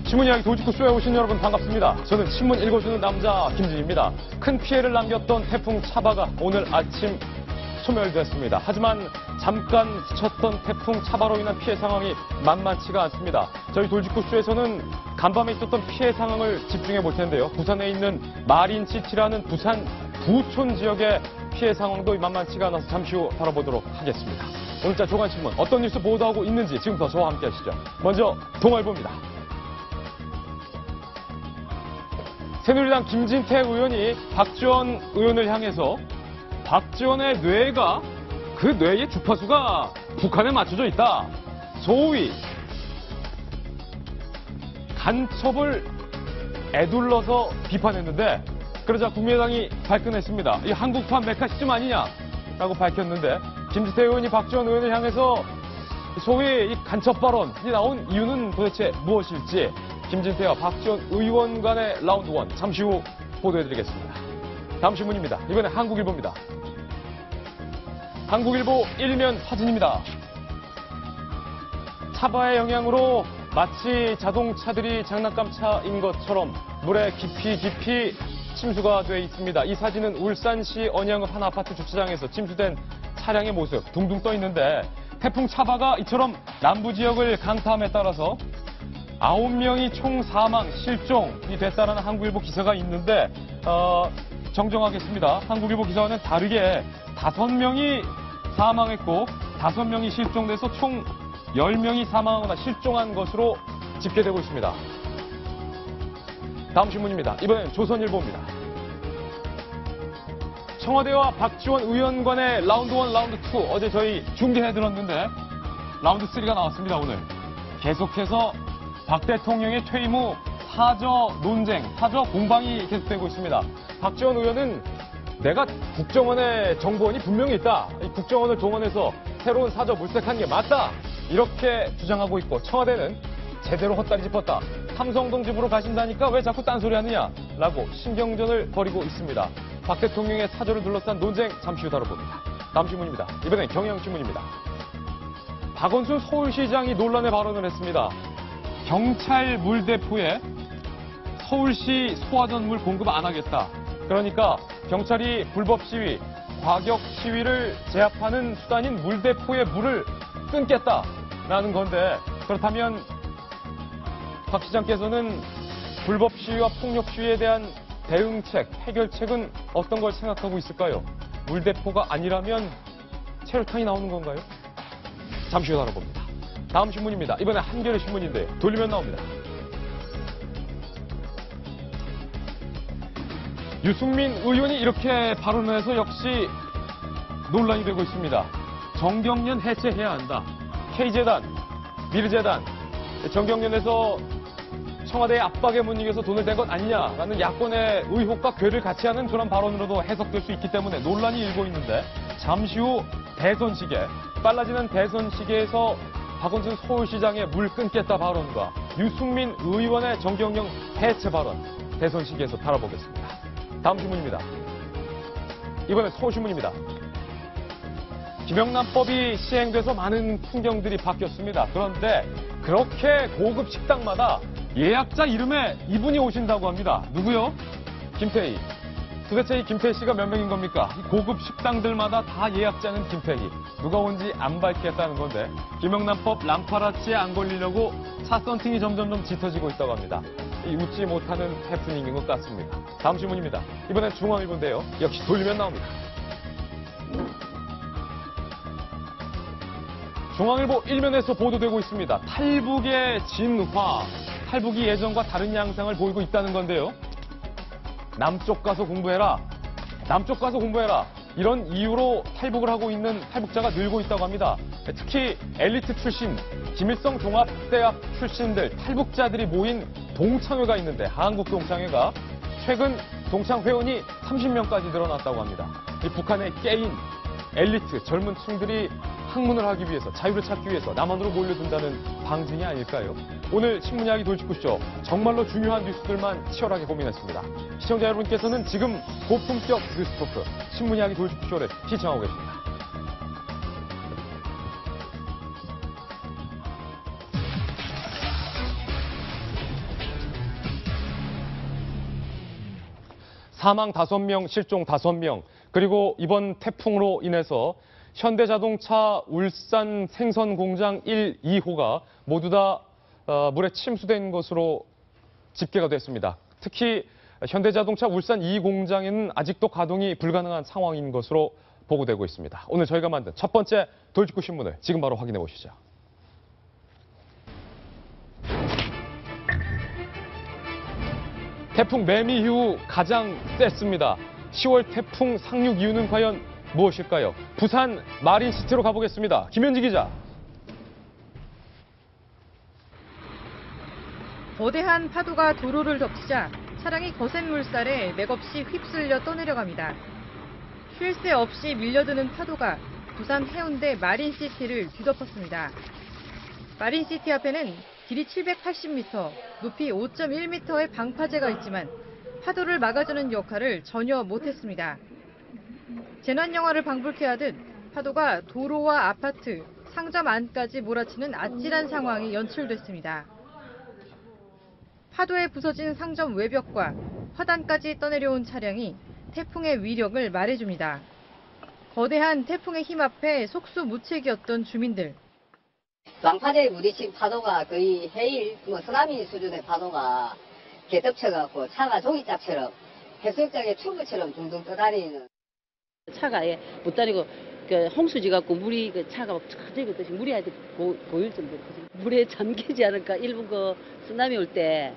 신문 이야기 돌직구쇼에 오신 여러분 반갑습니다. 저는 신문 읽어주는 남자 김진입니다. 큰 피해를 남겼던 태풍 차바가 오늘 아침 소멸됐습니다. 하지만 잠깐 스쳤던 태풍 차바로 인한 피해 상황이 만만치가 않습니다. 저희 돌직구쇼에서는 간밤에 있었던 피해 상황을 집중해 볼 텐데요. 부산에 있는 마린시티라는 부산 부촌 지역의 피해 상황도 만만치가 않아서 잠시 후 다뤄보도록 하겠습니다. 오늘자 조간신문 어떤 뉴스 보도하고 있는지 지금부터 저와 함께 하시죠. 먼저 동아일보입니다. 새누리당 김진태 의원이 박지원 의원을 향해서 박지원의 뇌가 그 뇌의 주파수가 북한에 맞춰져 있다. 소위 간첩을 애둘러서 비판했는데 그러자 국민의당이 발끈했습니다. 이 한국판 메카 시점 아니냐라고 밝혔는데 김진태 의원이 박지원 의원을 향해서 소위 이 간첩 발언이 나온 이유는 도대체 무엇일지 김진태와 박지원 의원 간의 라운드 1 잠시 후 보도해드리겠습니다. 다음 신문입니다. 이번에 한국일보입니다. 한국일보 일면 사진입니다. 차바의 영향으로 마치 자동차들이 장난감 차인 것처럼 물에 깊이 침수가 돼 있습니다. 이 사진은 울산시 언양읍 한 아파트 주차장에서 침수된 차량의 모습 둥둥 떠 있는데 태풍 차바가 이처럼 남부 지역을 강타함에 따라서 9명이 총 사망, 실종이 됐다는 한국일보 기사가 있는데 정정하겠습니다. 한국일보 기사와는 다르게 5명이 사망했고 5명이 실종돼서 총 10명이 사망하거나 실종한 것으로 집계되고 있습니다. 다음 신문입니다. 이번엔 조선일보입니다. 청와대와 박지원 의원 간의 라운드 1, 라운드 2 어제 저희 중계해드렸는데 라운드 3가 나왔습니다. 오늘 계속해서 박 대통령의 퇴임 후 사저 논쟁, 사저 공방이 계속되고 있습니다. 박지원 의원은 내가 국정원의 정보원이 분명히 있다. 이 국정원을 동원해서 새로운 사저 물색한 게 맞다. 이렇게 주장하고 있고 청와대는 제대로 헛다리 짚었다. 삼성동 집으로 가신다니까 왜 자꾸 딴소리 하느냐 라고 신경전을 벌이고 있습니다. 박 대통령의 사저를 둘러싼 논쟁 잠시 후 다뤄봅니다. 다음 신문입니다. 이번엔 경향신문입니다. 박원순 서울시장이 논란의 발언을 했습니다. 경찰 물대포에 서울시 소화전 물 공급 안 하겠다. 그러니까 경찰이 불법 시위, 과격 시위를 제압하는 수단인 물대포의 물을 끊겠다라는 건데 그렇다면 박 시장께서는 불법 시위와 폭력 시위에 대한 대응책, 해결책은 어떤 걸 생각하고 있을까요? 물대포가 아니라면 체류탄이 나오는 건가요? 잠시 후 다뤄봅니다. 다음 신문입니다. 이번에 한겨레 신문인데 돌리면 나옵니다. 유승민 의원이 이렇게 발언을 해서 역시 논란이 되고 있습니다. 정경련 해체해야 한다. K재단, 미르재단, 정경련에서 청와대의 압박에 못 이겨서 돈을 댄 것 아니냐라는 야권의 의혹과 괴를 같이 하는 그런 발언으로도 해석될 수 있기 때문에 논란이 일고 있는데 잠시 후 대선 시계, 빨라지는 대선 시계에서 박원순 서울시장의 물 끊겠다 발언과 유승민 의원의 정경련 해체 발언 대선 시계에서 다뤄보겠습니다. 다음 신문입니다. 이번엔 서울신문입니다. 김영란법이 시행돼서 많은 풍경들이 바뀌었습니다. 그런데 그렇게 고급 식당마다 예약자 이름에 이분이 오신다고 합니다. 누구요? 김태희. 도대체 이 김태희 씨가 몇 명인 겁니까? 이 고급 식당들마다 다 예약자는 김태희. 누가 온지 안 밝겠다는 건데 김영란법 람파라치에 안 걸리려고 차 썬팅이 점점 짙어지고 있다고 합니다. 이 웃지 못하는 해프닝인 것 같습니다. 다음 신문입니다. 이번엔 중앙일보인데요. 역시 돌리면 나옵니다. 중앙일보 일면에서 보도되고 있습니다. 탈북의 진화. 탈북이 예전과 다른 양상을 보이고 있다는 건데요. 남쪽 가서 공부해라. 남쪽 가서 공부해라. 이런 이유로 탈북을 하고 있는 탈북자가 늘고 있다고 합니다. 특히 엘리트 출신, 김일성 종합대학 출신들, 탈북자들이 모인 동창회가 있는데 한국동창회가 최근 동창 회원이 30명까지 늘어났다고 합니다. 이 북한의 깨인 엘리트 젊은 층들이 학문을 하기 위해서 자유를 찾기 위해서 남한으로 몰려든다는 방증이 아닐까요? 오늘 신문 이야기 돌직구쇼 정말로 중요한 뉴스들만 치열하게 고민했습니다. 시청자 여러분께서는 지금 고품격 뉴스 토크 신문 이야기 돌직구쇼를 시청하고 계십니다. 사망 5명, 실종 5명, 그리고 이번 태풍으로 인해서 현대자동차 울산 생선공장 1, 2호가 모두 다 물에 침수된 것으로 집계가 됐습니다. 특히 현대자동차 울산 2공장에는 아직도 가동이 불가능한 상황인 것으로 보고되고 있습니다. 오늘 저희가 만든 첫 번째 돌직구 신문을 지금 바로 확인해 보시죠. 태풍 매미 이후 가장 셌습니다. 10월 태풍 상륙 이유는 과연 무엇일까요? 부산 마린시티로 가보겠습니다. 김현지 기자. 거대한 파도가 도로를 덮치자 차량이 거센 물살에 맥없이 휩쓸려 떠내려갑니다. 쉴 새 없이 밀려드는 파도가 부산 해운대 마린시티를 뒤덮었습니다. 마린시티 앞에는 길이 780m, 높이 5.1m의 방파제가 있지만 파도를 막아주는 역할을 전혀 못했습니다. 재난영화를 방불케 하듯 파도가 도로와 아파트, 상점 안까지 몰아치는 아찔한 상황이 연출됐습니다. 파도에 부서진 상점 외벽과 화단까지 떠내려온 차량이 태풍의 위력을 말해줍니다. 거대한 태풍의 힘 앞에 속수무책이었던 주민들. 방파제에 부딪힌 파도가 거의 해일, 쓰나미 수준의 파도가 개덮쳐갖고 차가 종이짝처럼 해수욕장의 튜브처럼 둥둥 떠다니는. 차가 아예 못 다니고 홍수지 갖고 물이 차가 막 터지고 듯이 물이 아주 보일 정도거든요. 물에 잠기지 않을까 일본 쓰나미 올 때.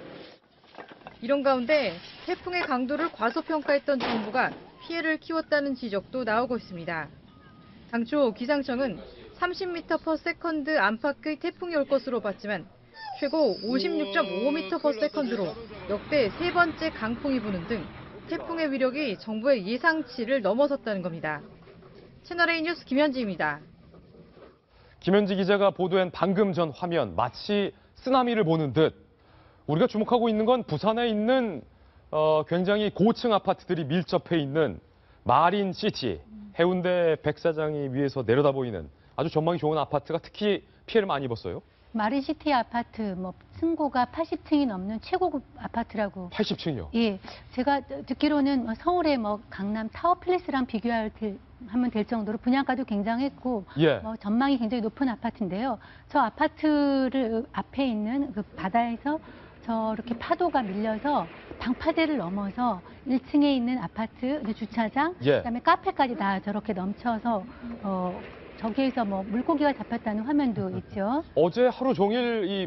이런 가운데 태풍의 강도를 과소평가했던 정부가 피해를 키웠다는 지적도 나오고 있습니다. 당초 기상청은 30m/s 안팎의 태풍이 올 것으로 봤지만 최고 56.5m/s로 역대 3번째 강풍이 부는 등 태풍의 위력이 정부의 예상치를 넘어섰다는 겁니다. 채널A 뉴스 김현지입니다. 김현지 기자가 보도한 방금 전 화면, 마치 쓰나미를 보는 듯 우리가 주목하고 있는 건 부산에 있는 굉장히 고층 아파트들이 밀접해 있는 마린시티, 해운대 백사장이 위에서 내려다 보이는 아주 전망이 좋은 아파트가 특히 피해를 많이 입었어요. 마린시티 아파트, 층고가 80층이 넘는 최고급 아파트라고. 80층이요? 예, 제가 듣기로는 서울의 강남 타워플레스랑 비교하면 될 정도로 분양가도 굉장했고, 예. 전망이 굉장히 높은 아파트인데요. 저 아파트를 앞에 있는 그 바다에서 저렇게 파도가 밀려서 방파제를 넘어서 1층에 있는 아파트 주차장, 예. 그다음에 카페까지 다 저렇게 넘쳐서 저기에서 물고기가 잡혔다는 화면도 있죠. 어제 하루 종일 이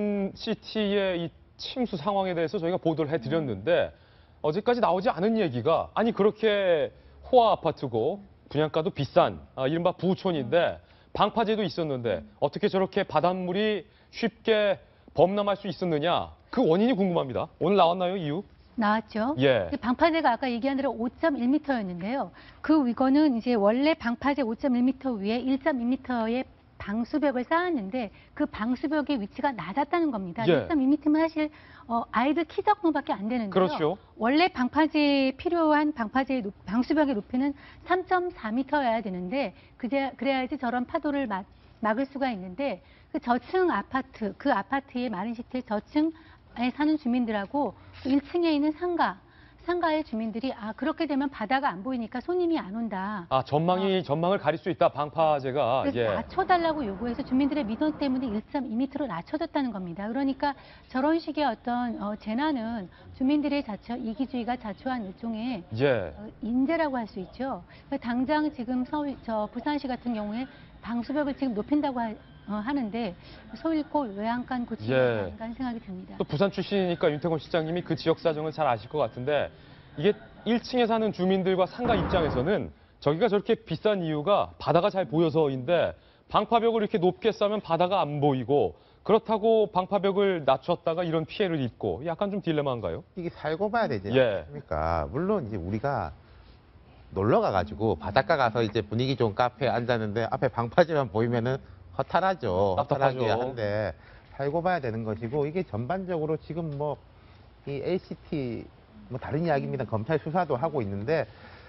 마린시티의 이 침수 상황에 대해서 저희가 보도를 해드렸는데 어제까지 나오지 않은 얘기가 아니 그렇게 호화 아파트고 분양가도 비싼 이른바 부촌인데 방파제도 있었는데 어떻게 저렇게 바닷물이 쉽게 범람할 수 있었느냐 그 원인이 궁금합니다. 오늘 나왔나요 이유? 나왔죠. 예. 방파제가 아까 얘기한 대로 5.1m였는데요. 이거는 이제 원래 방파제 5.1m 위에 1.2m의 방수벽을 쌓았는데 그 방수벽의 위치가 낮았다는 겁니다. 예. 1.2m면 사실 아이들 키 정도밖에 안 되는데요. 그렇죠. 원래 방파제에 필요한 방수벽의 높이는 3.4m여야 되는데 그래야지 저런 파도를 막을 수가 있는데 저층 아파트, 그 아파트의 마린시티의 저층에 사는 주민들하고 1층에 있는 상가의 주민들이 그렇게 되면 바다가 안 보이니까 손님이 안 온다. 전망을 가릴 수 있다 방파제가. 그래서 예. 낮춰달라고 요구해서 주민들의 민원 때문에 1.2m로 낮춰졌다는 겁니다. 그러니까 저런 식의 어떤 재난은 주민들의 이기주의가 자초한 일종의 예. 인재라고 할 수 있죠. 당장 지금 부산시 같은 경우에 방수벽을 지금 높인다고 하는데 소잃고 외양간 고치는 게 아닌가 하는 생각이 듭니다. 또 부산 출신이니까 윤태곤 시장님이 그 지역 사정을 잘 아실 것 같은데 이게 1층에 사는 주민들과 상가 입장에서는 저기가 저렇게 비싼 이유가 바다가 잘 보여서인데 방파벽을 이렇게 높게 쌓으면 바다가 안 보이고 그렇다고 방파벽을 낮췄다가 이런 피해를 입고 약간 좀 딜레마인가요? 이게 살고 봐야 되지 예. 않습니까? 물론 이제 우리가 놀러 가가지고 바닷가 가서 이제 분위기 좋은 카페에 앉았는데 앞에 방파제만 보이면은 허탈하죠. 허탈하게 한데 살고 봐야 되는 것이고 이게 전반적으로 지금 이 LCT 다른 이야기입니다. 검찰 수사도 하고 있는데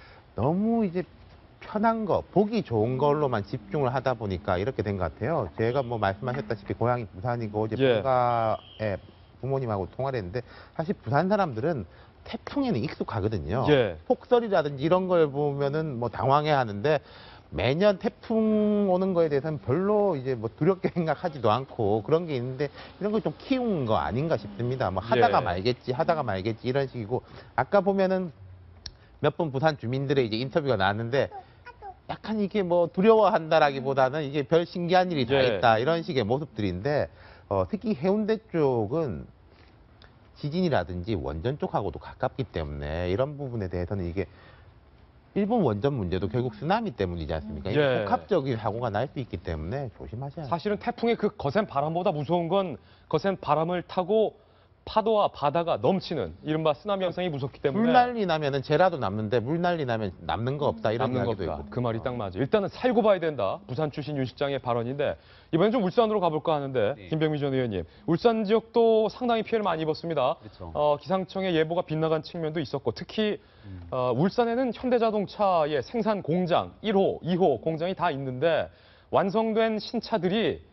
너무 이제 편한 거, 보기 좋은 걸로만 집중을 하다 보니까 이렇게 된 것 같아요. 제가 말씀하셨다시피 고향이 부산이고 어제 예. 부가에 부모님하고 통화를 했는데 사실 부산 사람들은 태풍에는 익숙하거든요. 예. 폭설이라든지 이런 걸 보면은 뭐 당황해 하는데 매년 태풍 오는 거에 대해서는 별로 이제 뭐 두렵게 생각하지도 않고 그런 게 있는데 이런 걸 좀 키운 거 아닌가 싶습니다. 뭐 하다가 예. 하다가 말겠지 이런 식이고 아까 보면은 몇 분 부산 주민들의 이제 인터뷰가 나왔는데 약간 이게 뭐 두려워한다라기보다는 이게 별 신기한 일이 다 예. 있다 이런 식의 모습들인데 특히 해운대 쪽은 지진이라든지 원전 쪽하고도 가깝기 때문에 이런 부분에 대해서는 이게 일본 원전 문제도 결국 쓰나미 때문이지 않습니까? 이게 예. 복합적인 사고가 날 수 있기 때문에 조심하셔야 돼요. 사실은 태풍의 그 거센 바람보다 무서운 건 거센 바람을 타고 파도와 바다가 넘치는 이른바 쓰나미 현상이 무섭기 때문에 물난리 나면은 쟤라도 남는데 물난리 나면 남는 거 없다 이런 남는 이야기도 것다. 있고. 그 말이 딱 맞아. 일단은 살고 봐야 된다. 부산 출신 윤 실장의 발언인데 이번엔 좀 울산으로 가볼까 하는데 네. 김병미 전 의원님, 울산 지역도 상당히 피해를 많이 입었습니다. 그렇죠. 기상청의 예보가 빗나간 측면도 있었고 특히 울산에는 현대자동차의 생산 공장 1호, 2호 공장이 다 있는데 완성된 신차들이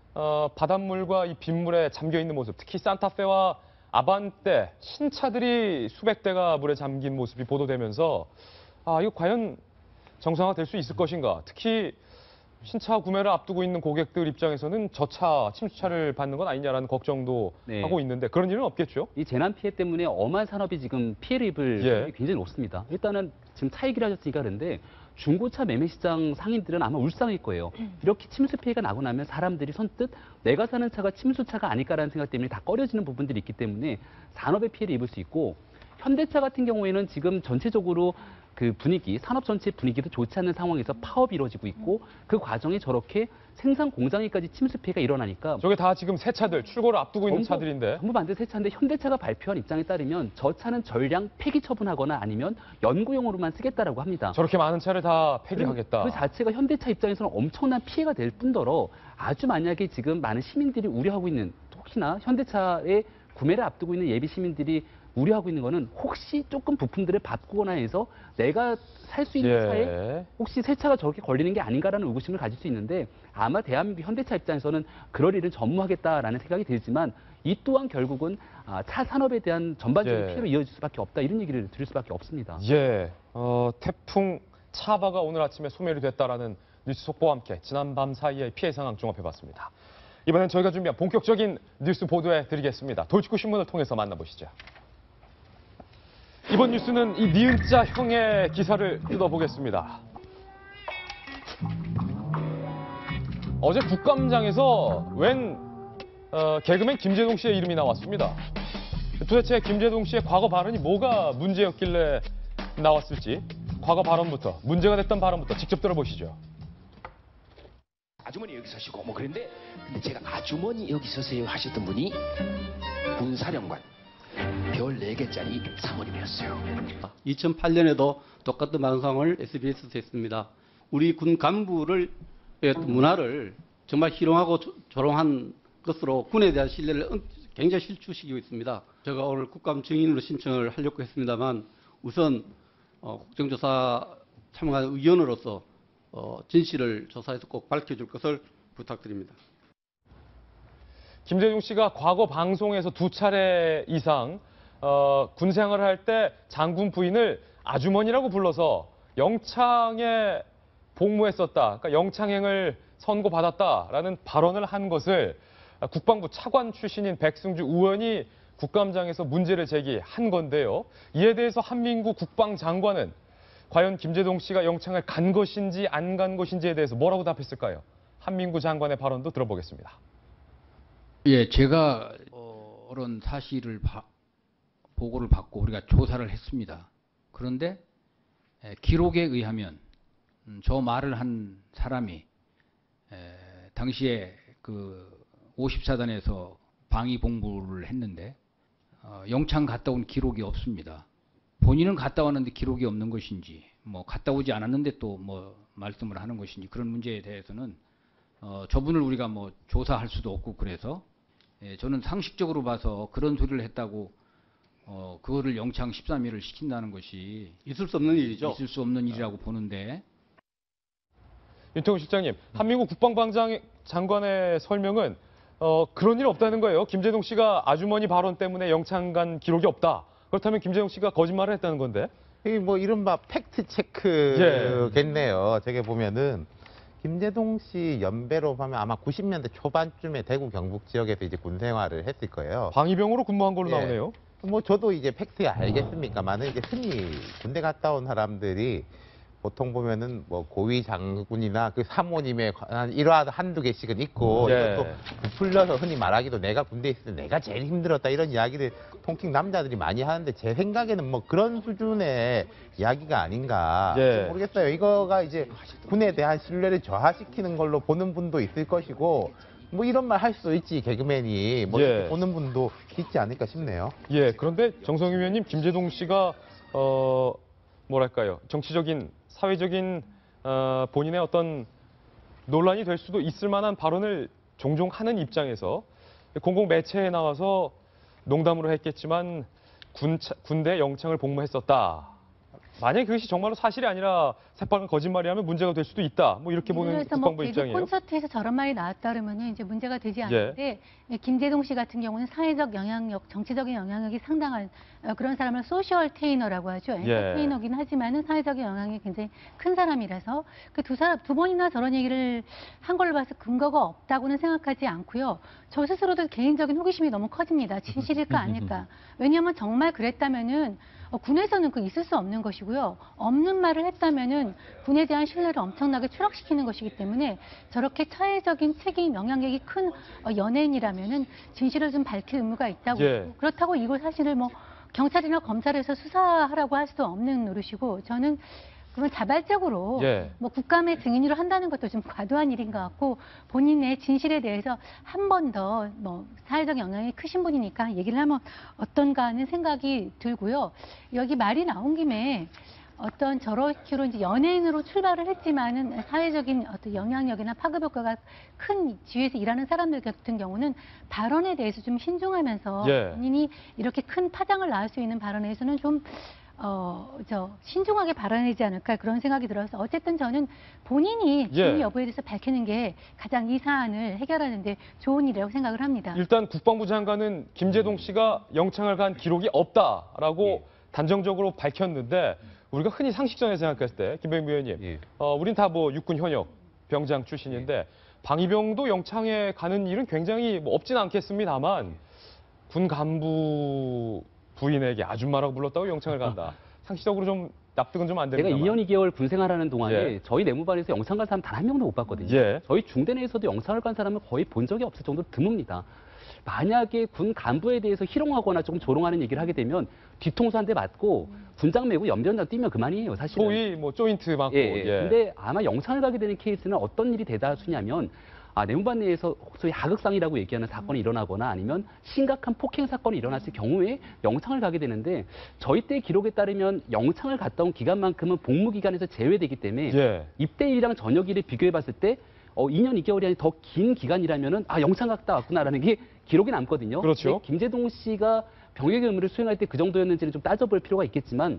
바닷물과 이 빗물에 잠겨 있는 모습, 특히 산타페와 아반떼 신차들이 수백 대가 물에 잠긴 모습이 보도되면서 이거 과연 정상화될 수 있을 것인가? 특히 신차 구매를 앞두고 있는 고객들 입장에서는 저차, 침수차를 받는 건 아니냐라는 걱정도 네. 하고 있는데 그런 일은 없겠죠? 이 재난 피해 때문에 어마한 산업이 지금 피해를 입을 예. 가능성이 굉장히 높습니다. 일단은 지금 차 얘기를 하셨으니까 그런데 중고차 매매 시장 상인들은 아마 울상일 거예요. 이렇게 침수 피해가 나고 나면 사람들이 선뜻 내가 사는 차가 침수차가 아닐까라는 생각 때문에 다 꺼려지는 부분들이 있기 때문에 산업의 피해를 입을 수 있고 현대차 같은 경우에는 지금 전체적으로 그 분위기, 산업 전체 분위기도 좋지 않는 상황에서 파업이 이루어지고 있고 그 과정에 저렇게 생산 공장에까지 침수 피해가 일어나니까 저게 다 지금 새 차들, 출고를 앞두고 있는 차들인데 전부 만든 새 차인데 현대차가 발표한 입장에 따르면 저 차는 전량 폐기 처분하거나 아니면 연구용으로만 쓰겠다라고 합니다. 저렇게 많은 차를 다 폐기하겠다. 그 자체가 현대차 입장에서는 엄청난 피해가 될 뿐더러 아주 만약에 지금 많은 시민들이 우려하고 있는 혹시나 현대차의 구매를 앞두고 있는 예비 시민들이 우려하고 있는 거는 혹시 조금 부품들을 바꾸거나 해서 내가 살 수 있는 차에 예. 혹시 새 차가 저렇게 걸리는 게 아닌가라는 의구심을 가질 수 있는데 아마 대한민국 현대차 입장에서는 그럴 일은 전무하겠다라는 생각이 들지만 이 또한 결국은 차 산업에 대한 전반적인 예. 피해로 이어질 수밖에 없다 이런 얘기를 드릴 수밖에 없습니다. 예, 태풍 차바가 오늘 아침에 소멸이 됐다라는 뉴스 속보와 함께 지난 밤 사이의 피해 상황 종합해봤습니다. 이번엔 저희가 준비한 본격적인 뉴스 보도해 드리겠습니다. 돌직구 신문을 통해서 만나보시죠. 이번 뉴스는 이 니은자 형의 기사를 뜯어보겠습니다. 어제 국감장에서 웬 개그맨 김재동 씨의 이름이 나왔습니다. 도대체 김재동 씨의 과거 발언이 뭐가 문제였길래 나왔을지 과거 발언부터 문제가 됐던 발언부터 직접 들어보시죠. 아주머니 여기 서시고 뭐 그런데 근데 제가 아주머니 여기 서세요 하셨던 분이 군사령관 별 4개짜리 사모님이었어요. 2008년에도 똑같은 방송을 SBS에서 했습니다. 우리 군 간부를 문화를 정말 희롱하고 조롱한 것으로 군에 대한 신뢰를 굉장히 실추시키고 있습니다. 제가 오늘 국감 증인으로 신청을 하려고 했습니다만 우선 국정조사 참가한 의원으로서 진실을 조사해서 꼭 밝혀줄 것을 부탁드립니다. 김재동 씨가 과거 방송에서 2차례 이상 군 생활을 할 때 장군 부인을 아주머니라고 불러서 영창에 복무했었다. 그러니까 영창행을 선고받았다라는 발언을 한 것을 국방부 차관 출신인 백승주 의원이 국감장에서 문제를 제기한 건데요. 이에 대해서 한민구 국방장관은 과연 김재동 씨가 영창을 간 것인지 안 간 것인지에 대해서 뭐라고 답했을까요? 한민구 장관의 발언도 들어보겠습니다. 예, 제가 그런 사실을 보고를 받고 우리가 조사를 했습니다. 그런데 기록에 의하면 저 말을 한 사람이 당시에 그 54단에서 방위 복무를 했는데 영창 갔다 온 기록이 없습니다. 본인은 갔다 왔는데 기록이 없는 것인지 뭐 갔다 오지 않았는데 또 뭐 말씀을 하는 것인지 그런 문제에 대해서는 저분을 우리가 뭐 조사할 수도 없고 그래서 저는 상식적으로 봐서 그런 소리를 했다고 그거를 영창 13일을 시킨다는 것이 있을 수 없는 일이죠. 있을 수 없는 일이라고 보는데 윤태호 실장님, 한민구 국방장관의 설명은 그런 일 없다는 거예요. 김재동 씨가 아주머니 발언 때문에 영창 간 기록이 없다. 그렇다면 김재동 씨가 거짓말을 했다는 건데? 이게 뭐 이른바 팩트 체크겠네요. 저게 보면은 김재동 씨 연배로 보면 아마 90년대 초반쯤에 대구 경북 지역에서 이제 군 생활을 했을 거예요. 방위병으로 근무한 걸로 예. 나오네요. 뭐 저도 이제 팩트 알겠습니까만은 이제 흔히 군대 갔다 온 사람들이 보통 보면은 뭐 고위 장군이나 그 사모님의 관한 일화 한두 개씩은 있고 예. 이것도 부풀려서 흔히 말하기도 내가 군대에 있을 때 내가 제일 힘들었다 이런 이야기를 통칭 남자들이 많이 하는데 제 생각에는 뭐 그런 수준의 이야기가 아닌가 예. 모르겠어요. 이거가 이제 군에 대한 신뢰를 저하시키는 걸로 보는 분도 있을 것이고 뭐 이런 말 할 수 있지 개그맨이 뭐 예. 이렇게 보는 분도 있지 않을까 싶네요. 예, 그런데 정성희 위원님, 김재동 씨가 뭐랄까요, 정치적인, 사회적인 본인의 어떤 논란이 될 수도 있을 만한 발언을 종종 하는 입장에서 공공 매체에 나와서 농담으로 했겠지만 군대 영창을 복무했었다. 만약에 그것이 정말로 사실이 아니라 새빨간 거짓말이라면 문제가 될 수도 있다. 뭐 이렇게 보는 그래서 국방부 개그 입장이에요. 콘서트에서 저런 말이 나왔다 그러면은 이제 문제가 되지 않는데 김재동 씨 같은 경우는 사회적 영향력, 정치적인 영향력이 상당한 그런 사람을 소셜 테이너라고 하죠. 엔터테이너긴 하지만은 사회적인 영향이 굉장히 큰 사람이라서 그 두 번이나 저런 얘기를 한 걸로 봐서 근거가 없다고는 생각하지 않고요. 저 스스로도 개인적인 호기심이 너무 커집니다. 진실일까 아닐까. 왜냐하면 정말 그랬다면은 군에서는 그 있을 수 없는 것이고요. 없는 말을 했다면은 군에 대한 신뢰를 엄청나게 추락시키는 것이기 때문에 저렇게 사회적인 책임, 영향력이 큰 연예인이라면은 진실을 좀 밝힐 의무가 있다고. 예. 그렇다고 이걸 사실을 뭐 경찰이나 검찰에서 수사하라고 할 수 없는 노릇이고 저는 그건 자발적으로 예. 뭐 국감의 증인으로 한다는 것도 좀 과도한 일인 것 같고 본인의 진실에 대해서 한 번 더 뭐 사회적 영향이 크신 분이니까 얘기를 하면 어떤가 하는 생각이 들고요. 여기 말이 나온 김에 어떤 저렇게로 이제 연예인으로 출발을 했지만은 사회적인 어떤 영향력이나 파급 효과가 큰 지위에서 일하는 사람들 같은 경우는 발언에 대해서 좀 신중하면서 예. 본인이 이렇게 큰 파장을 낳을 수 있는 발언에서는 좀 신중하게 발언하지 않을까 그런 생각이 들어서 어쨌든 저는 본인이 진위 여부에 대해서 밝히는 게 가장 이 사안을 해결하는 데 좋은 일이라고 생각을 합니다. 일단 국방부 장관은 김재동 씨가 영창을 간 기록이 없다라고 단정적으로 밝혔는데 우리가 흔히 상식선에 생각했을 때 김병민 의원님, 우린 다 뭐 육군 현역 병장 출신인데 방위병도 영창에 가는 일은 굉장히 뭐 없진 않겠습니다만 군 간부 부인에게 아줌마라고 불렀다고 영창을 간다. 상식적으로 좀 납득은 좀 안 됩니다. 내가 2년 2개월 군 생활하는 동안에 예. 저희 내무반에서 영창 간 사람 단 한 명도 못 봤거든요. 예. 저희 중대 내에서도 영창을 간 사람은 거의 본 적이 없을 정도로 드뭅니다. 만약에 군 간부에 대해서 희롱하거나 조금 조롱하는 얘기를 하게 되면 뒤통수 한 대 맞고 군장 메고 연변장 뛰면 그만이에요, 사실은. 소위 뭐 조인트 맞고. 예. 근데 아마 영창을 가게 되는 케이스는 어떤 일이 대다수냐면 내무반 내에서 소위 하극상이라고 얘기하는 사건이 일어나거나 아니면 심각한 폭행 사건이 일어났을 경우에 영창을 가게 되는데 저희 때 기록에 따르면 영창을 갔다 온 기간만큼은 복무 기간에서 제외되기 때문에 입대일이랑 전역일을 비교해 봤을 때 2년 2개월이 아닌 더 긴 기간이라면은 영창 갔다 왔구나라는 게 기록이 남거든요. 그렇죠. 김재동 씨가 병역의 의무를 수행할 때 그 정도였는지는 좀 따져볼 필요가 있겠지만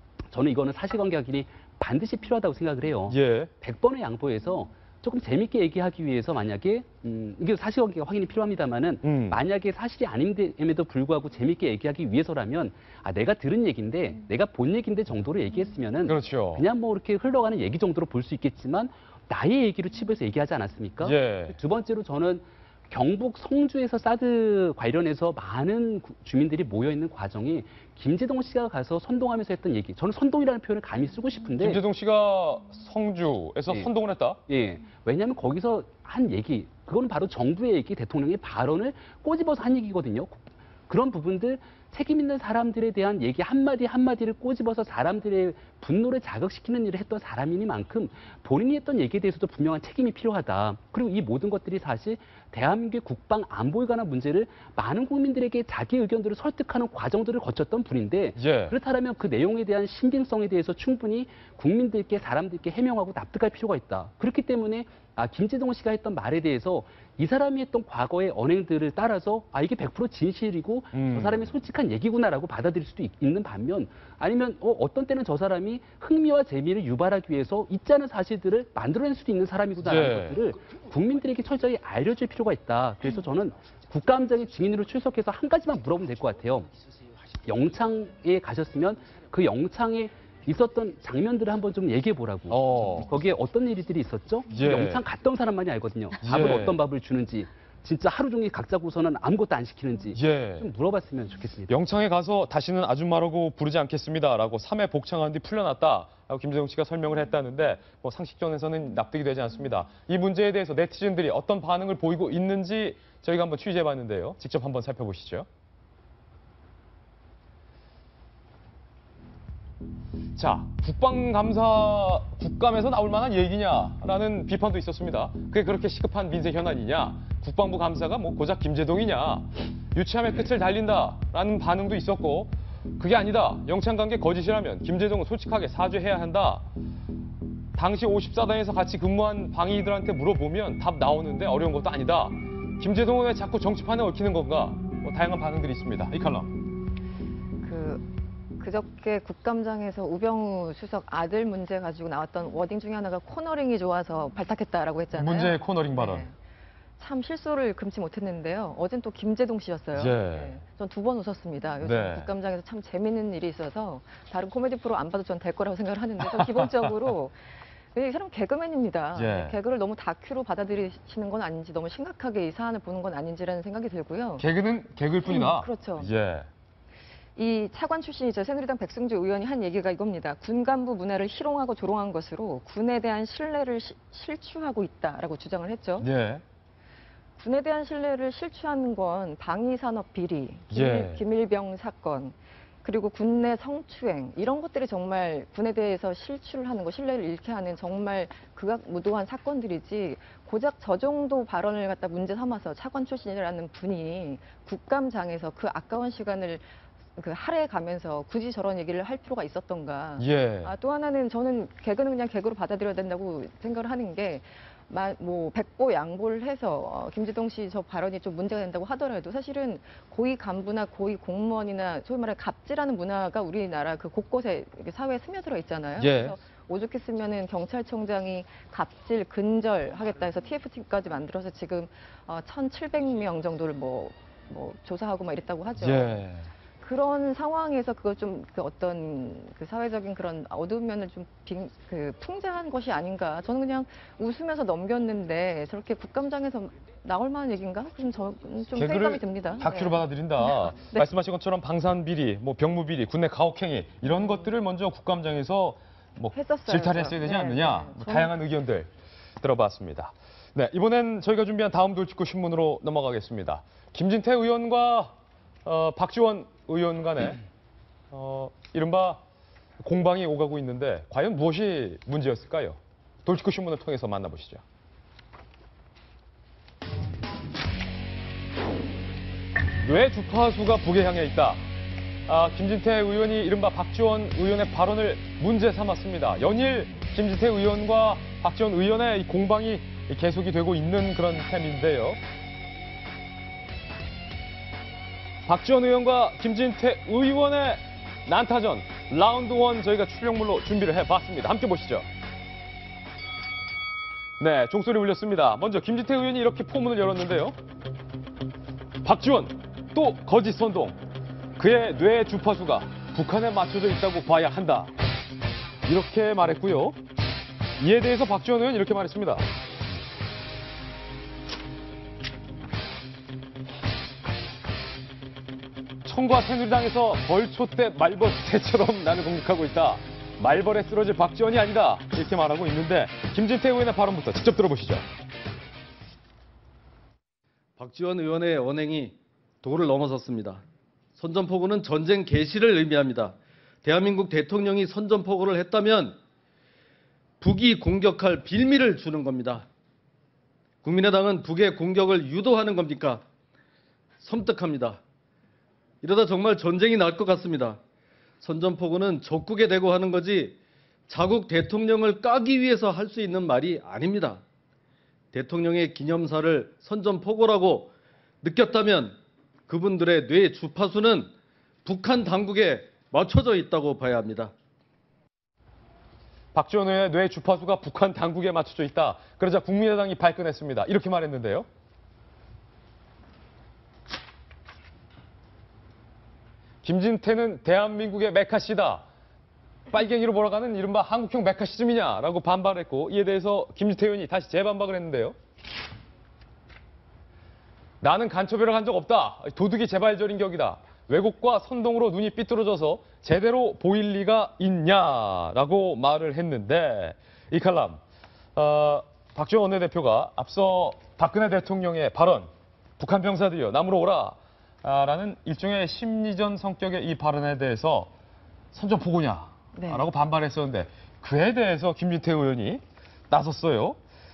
저는 이거는 사실관계 확인이 반드시 필요하다고 생각을 해요. 100번의 양보해서 조금 재밌게 얘기하기 위해서 만약에 이게 사실관계가 확인이 필요합니다만은 만약에 사실이 아닌데에도 불구하고 재밌게 얘기하기 위해서라면 내가 들은 얘기인데 내가 본 얘기인데 정도로 얘기했으면은 그렇죠. 그냥 뭐 이렇게 흘러가는 얘기 정도로 볼 수 있겠지만 나의 얘기로 칩해서 얘기하지 않았습니까? 두 번째로 저는 경북 성주에서 사드 관련해서 많은 주민들이 모여있는 과정이 김재동 씨가 가서 선동하면서 했던 얘기. 저는 선동이라는 표현을 감히 쓰고 싶은데. 김재동 씨가 성주에서 선동을 했다? 예. 왜냐하면 거기서 한 얘기, 그건 바로 정부의 얘기, 대통령의 발언을 꼬집어서 한 얘기거든요. 그런 부분들 책임 있는 사람들에 대한 얘기 한마디 한마디를 꼬집어서 사람들의 분노를 자극시키는 일을 했던 사람이니만큼 본인이 했던 얘기에 대해서도 분명한 책임이 필요하다. 그리고 이 모든 것들이 사실 대한민국의 국방 안보에 관한 문제를 많은 국민들에게 자기 의견들을 설득하는 과정들을 거쳤던 분인데 그렇다면 그 내용에 대한 신빙성에 대해서 충분히 국민들께 사람들께 해명하고 납득할 필요가 있다. 그렇기 때문에 김재동 씨가 했던 말에 대해서 이 사람이 했던 과거의 언행들을 따라서 이게 100% 진실이고 저 사람이 솔직한 얘기구나라고 받아들일 수도 있는 반면 아니면 어떤 때는 저 사람이 흥미와 재미를 유발하기 위해서 있지 않은 사실들을 만들어낼 수도 있는 사람이구나라는 것들을 국민들에게 철저히 알려줄 필요가 있다. 그래서 저는 국감장의 증인으로 출석해서 한 가지만 물어보면 될 것 같아요. 영창에 가셨으면 그 영창에 있었던 장면들을 한번 좀 얘기해 보라고. 거기에 어떤 일들이 있었죠? 예. 영창 갔던 사람만이 알거든요. 밥을 예. 어떤 밥을 주는지, 진짜 하루 종일 각 잡고서는 아무것도 안 시키는지 예. 좀 물어봤으면 좋겠습니다. 영창에 가서 다시는 아줌마라고 부르지 않겠습니다라고 3회 복창한 뒤 풀려났다. 라고 김재동 씨가 설명을 했다는데 뭐 상식선에서는 납득이 되지 않습니다. 이 문제에 대해서 네티즌들이 어떤 반응을 보이고 있는지 저희가 한번 취재해봤는데요. 직접 한번 살펴보시죠. 자, 국감에서 나올 만한 얘기냐라는 비판도 있었습니다. 그게 그렇게 시급한 민생 현안이냐? 국방부 감사가 뭐 고작 김재동이냐? 유치함의 끝을 달린다라는 반응도 있었고, 그게 아니다. 영창 관계 거짓이라면 김재동은 솔직하게 사죄해야 한다. 당시 54단에서 같이 근무한 방위들한테 물어보면 답 나오는데 어려운 것도 아니다. 김재동은 왜 자꾸 정치판에 얽히는 건가? 뭐 다양한 반응들이 있습니다. 이 칼럼. 그저께 국감장에서 우병우 수석 아들 문제 가지고 나왔던 워딩 중에 하나가 코너링이 좋아서 발탁했다라고 했잖아요. 문제의 코너링 발언. 네. 참 실소를 금치 못했는데요. 어젠 또 김재동 씨였어요. 예. 전 2번 웃었습니다. 요즘 네. 국감장에서 참 재밌는 일이 있어서 다른 코미디 프로 안 봐도 전 될 거라고 생각을 하는데 저 기본적으로 이 사람 개그맨입니다. 예. 개그를 너무 다큐로 받아들이시는 건 아닌지, 너무 심각하게 이 사안을 보는 건 아닌지라는 생각이 들고요. 개그는 개그일 뿐이다. 그렇죠. 예. 이 차관 출신이죠. 새누리당 백승주 의원이 한 얘기가 이겁니다. 군 간부 문화를 희롱하고 조롱한 것으로 군에 대한 신뢰를 실추하고 있다라고 주장을 했죠. 예. 군에 대한 신뢰를 실추하는 건 방위산업 비리, 예. 기밀병 사건, 그리고 군내 성추행 이런 것들이 정말 군에 대해서 실추를 하는 거, 신뢰를 잃게 하는 정말 극악무도한 사건들이지, 고작 저 정도 발언을 갖다 문제 삼아서 차관 출신이라는 분이 국감장에서 그 아까운 시간을 할애해 가면서 굳이 저런 얘기를 할 필요가 있었던가. 예. 또 하나는 저는 개그는 그냥 개그로 받아들여야 된다고 생각을 하는 게, 뭐 백보 양보를 해서 김재동 씨 저 발언이 좀 문제가 된다고 하더라도 사실은 고위 간부나 고위 공무원이나 소위 말해 갑질하는 문화가 우리나라 그 곳곳에 사회에 스며들어 있잖아요. 예. 그래서 오죽했으면은 경찰청장이 갑질 근절하겠다 해서 TF팀까지 만들어서 지금 1,700명 정도를 뭐 조사하고 막 이랬다고 하죠. 예. 그런 상황에서 그걸 좀 어떤 사회적인 그런 어두운 면을 좀 풍자한 것이 아닌가. 저는 그냥 웃으면서 넘겼는데 저렇게 국감장에서 나올 만한 얘기인가? 좀 회의감이 듭니다. 다큐로 네. 받아들인다. 네. 말씀하신 것처럼 방산 비리, 뭐 병무 비리, 군내 가혹행위 이런 것들을 먼저 국감장에서 뭐 했었어요, 질타했어야 되지 네, 않느냐. 네. 뭐 다양한 의견들 들어봤습니다. 네, 이번엔 저희가 준비한 다음 돌직구 신문으로 넘어가겠습니다. 김진태 의원과 박지원 의원 간에 이른바 공방이 오가고 있는데 과연 무엇이 문제였을까요? 돌직구 신문을 통해서 만나보시죠. 뇌 주파수가 북에 향해 있다. 김진태 의원이 이른바 박지원 의원의 발언을 문제 삼았습니다. 연일 김진태 의원과 박지원 의원의 이 공방이 계속이 되고 있는 그런 셈인데요. 박지원 의원과 김진태 의원의 난타전 라운드 1 저희가 출력물로 준비를 해봤습니다. 함께 보시죠. 네, 종소리 울렸습니다. 먼저 김진태 의원이 이렇게 포문을 열었는데요. 박지원 또 거짓 선동. 그의 뇌 주파수가 북한에 맞춰져 있다고 봐야 한다. 이렇게 말했고요. 이에 대해서 박지원 의원은 이렇게 말했습니다. 청과 새누리당에서 벌초 때 말벌 때처럼 나를 공격하고 있다. 말벌에 쓰러질 박지원이 아니다. 이렇게 말하고 있는데 김진태 의원의 발언부터 직접 들어보시죠. 박지원 의원의 언행이 도를 넘어섰습니다. 선전포고는 전쟁 개시를 의미합니다. 대한민국 대통령이 선전포고를 했다면 북이 공격할 빌미를 주는 겁니다. 국민의당은 북의 공격을 유도하는 겁니까? 섬뜩합니다. 이러다 정말 전쟁이 날 것 같습니다. 선전포고는 적국에 대고 하는 거지 자국 대통령을 까기 위해서 할 수 있는 말이 아닙니다. 대통령의 기념사를 선전포고라고 느꼈다면 그분들의 뇌 주파수는 북한 당국에 맞춰져 있다고 봐야 합니다. 박지원 의원의 뇌 주파수가 북한 당국에 맞춰져 있다. 그러자 국민의당이 발끈했습니다. 이렇게 말했는데요. 김진태는 대한민국의 메카시다. 빨갱이로 몰아가는 이른바 한국형 메카시즘이냐라고 반발했고 이에 대해서 김진태 의원이 다시 재반박을 했는데요. 나는 간첩이라고 한 적 없다. 도둑이 재발절인 격이다. 왜곡과 선동으로 눈이 삐뚤어져서 제대로 보일 리가 있냐라고 말을 했는데 이 칼럼 박지원 원내대표가 앞서 박근혜 대통령의 발언 북한 병사들이여 남으로 오라 라는 일종의 심리전 성격의 이 발언에 대해서 선전포고냐 라고 반발했었는데 그에 대해서 김진태 의원이 나섰어요.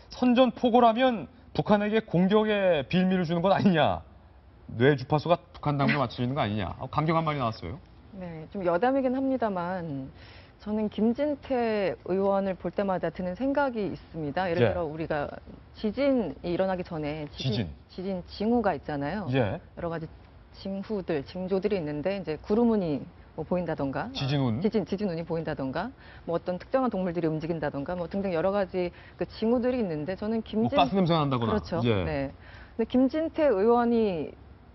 선전포고라면 북한에게 공격의 빌미를 주는 건 아니냐. 뇌 주파수가 북한 당부에 맞춰져 있는 거 아니냐. 강경한 말이 나왔어요. 네, 좀 여담이긴 합니다만 저는 김진태 의원을 볼 때마다 드는 생각이 있습니다. 예를 들어 우리가 지진이 일어나기 전에 지진 징후가 있잖아요. 여러 가지 징후들, 징조들이 있는데 이제 구름운이 뭐 보인다던가, 지진운이 보인다던가, 뭐 어떤 특정한 동물들이 움직인다던가, 뭐 등등 여러 가지 그 징후들이 있는데 저는 가스 냄새 난다거나. 그렇죠. 네. 근데 김진태 의원이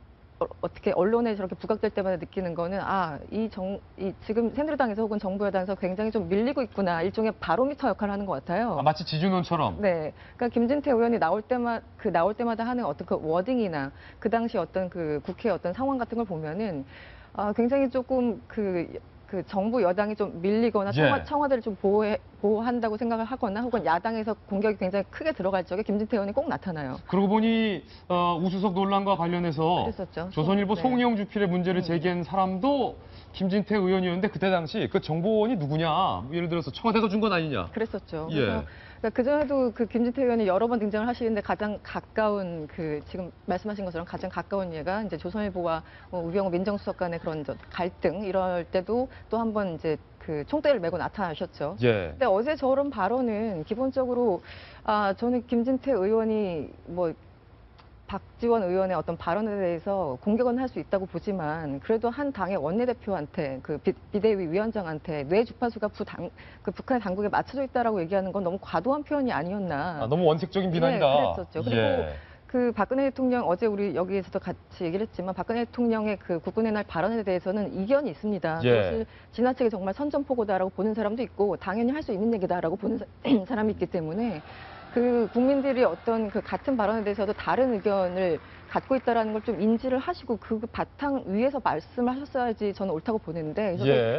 어떻게 언론에 저렇게 부각될 때마다 느끼는 거는 이 지금 새누리당에서 혹은 정부 여당에서 굉장히 좀 밀리고 있구나. 일종의 바로미터 역할을 하는 것 같아요. 마치 지준원처럼. 네. 그러니까 김진태 의원이 나올 때마다 하는 어떤 그 워딩이나 그 당시 어떤 그 국회의 어떤 상황 같은 걸 보면은 굉장히 조금 그 정부 여당이 좀 밀리거나 청와대를 좀 보호한다고 생각을 하거나 혹은 야당에서 공격이 굉장히 크게 들어갈 적에 김진태 의원이 꼭 나타나요. 그러고 보니 우수석 논란과 관련해서 그랬었죠. 조선일보 송영 주필의 문제를 제기한 사람도 김진태 의원이었는데 그때 당시 그 정보원이 누구냐. 뭐 예를 들어서 청와대가 준 건 아니냐. 그랬었죠. 그래서 그전에도 그 김진태 의원이 여러 번 등장을 하시는데 가장 가까운 지금 말씀하신 것처럼 가장 가까운 예가 이제 조선일보와 우병우 민정수석 간의 그런 갈등 이럴 때도 또 한 번 이제 그 총대를 메고 나타나셨죠. 근데 어제 저런 발언은 기본적으로 저는 김진태 의원이 뭐 박지원 의원의 어떤 발언에 대해서 공격은 할 수 있다고 보지만 그래도 한 당의 원내대표한테 그 비대위 위원장한테 뇌 주파수가 그 북한의 당국에 맞춰져 있다라고 얘기하는 건 너무 과도한 표현이 아니었나. 너무 원색적인 비난이다. 네, 그랬었죠. 그리고 그 박근혜 대통령 어제 우리 여기에서도 같이 얘기를 했지만 박근혜 대통령의 그 국군의 날 발언에 대해서는 이견이 있습니다. 그것을 지나치게 정말 선전포고다라고 보는 사람도 있고 당연히 할 수 있는 얘기다라고 보는 사람이 있기 때문에 그 국민들이 어떤 그 같은 발언에 대해서도 다른 의견을 갖고 있다라는 걸 좀 인지를 하시고 그 바탕 위에서 말씀을 하셨어야지 저는 옳다고 보는데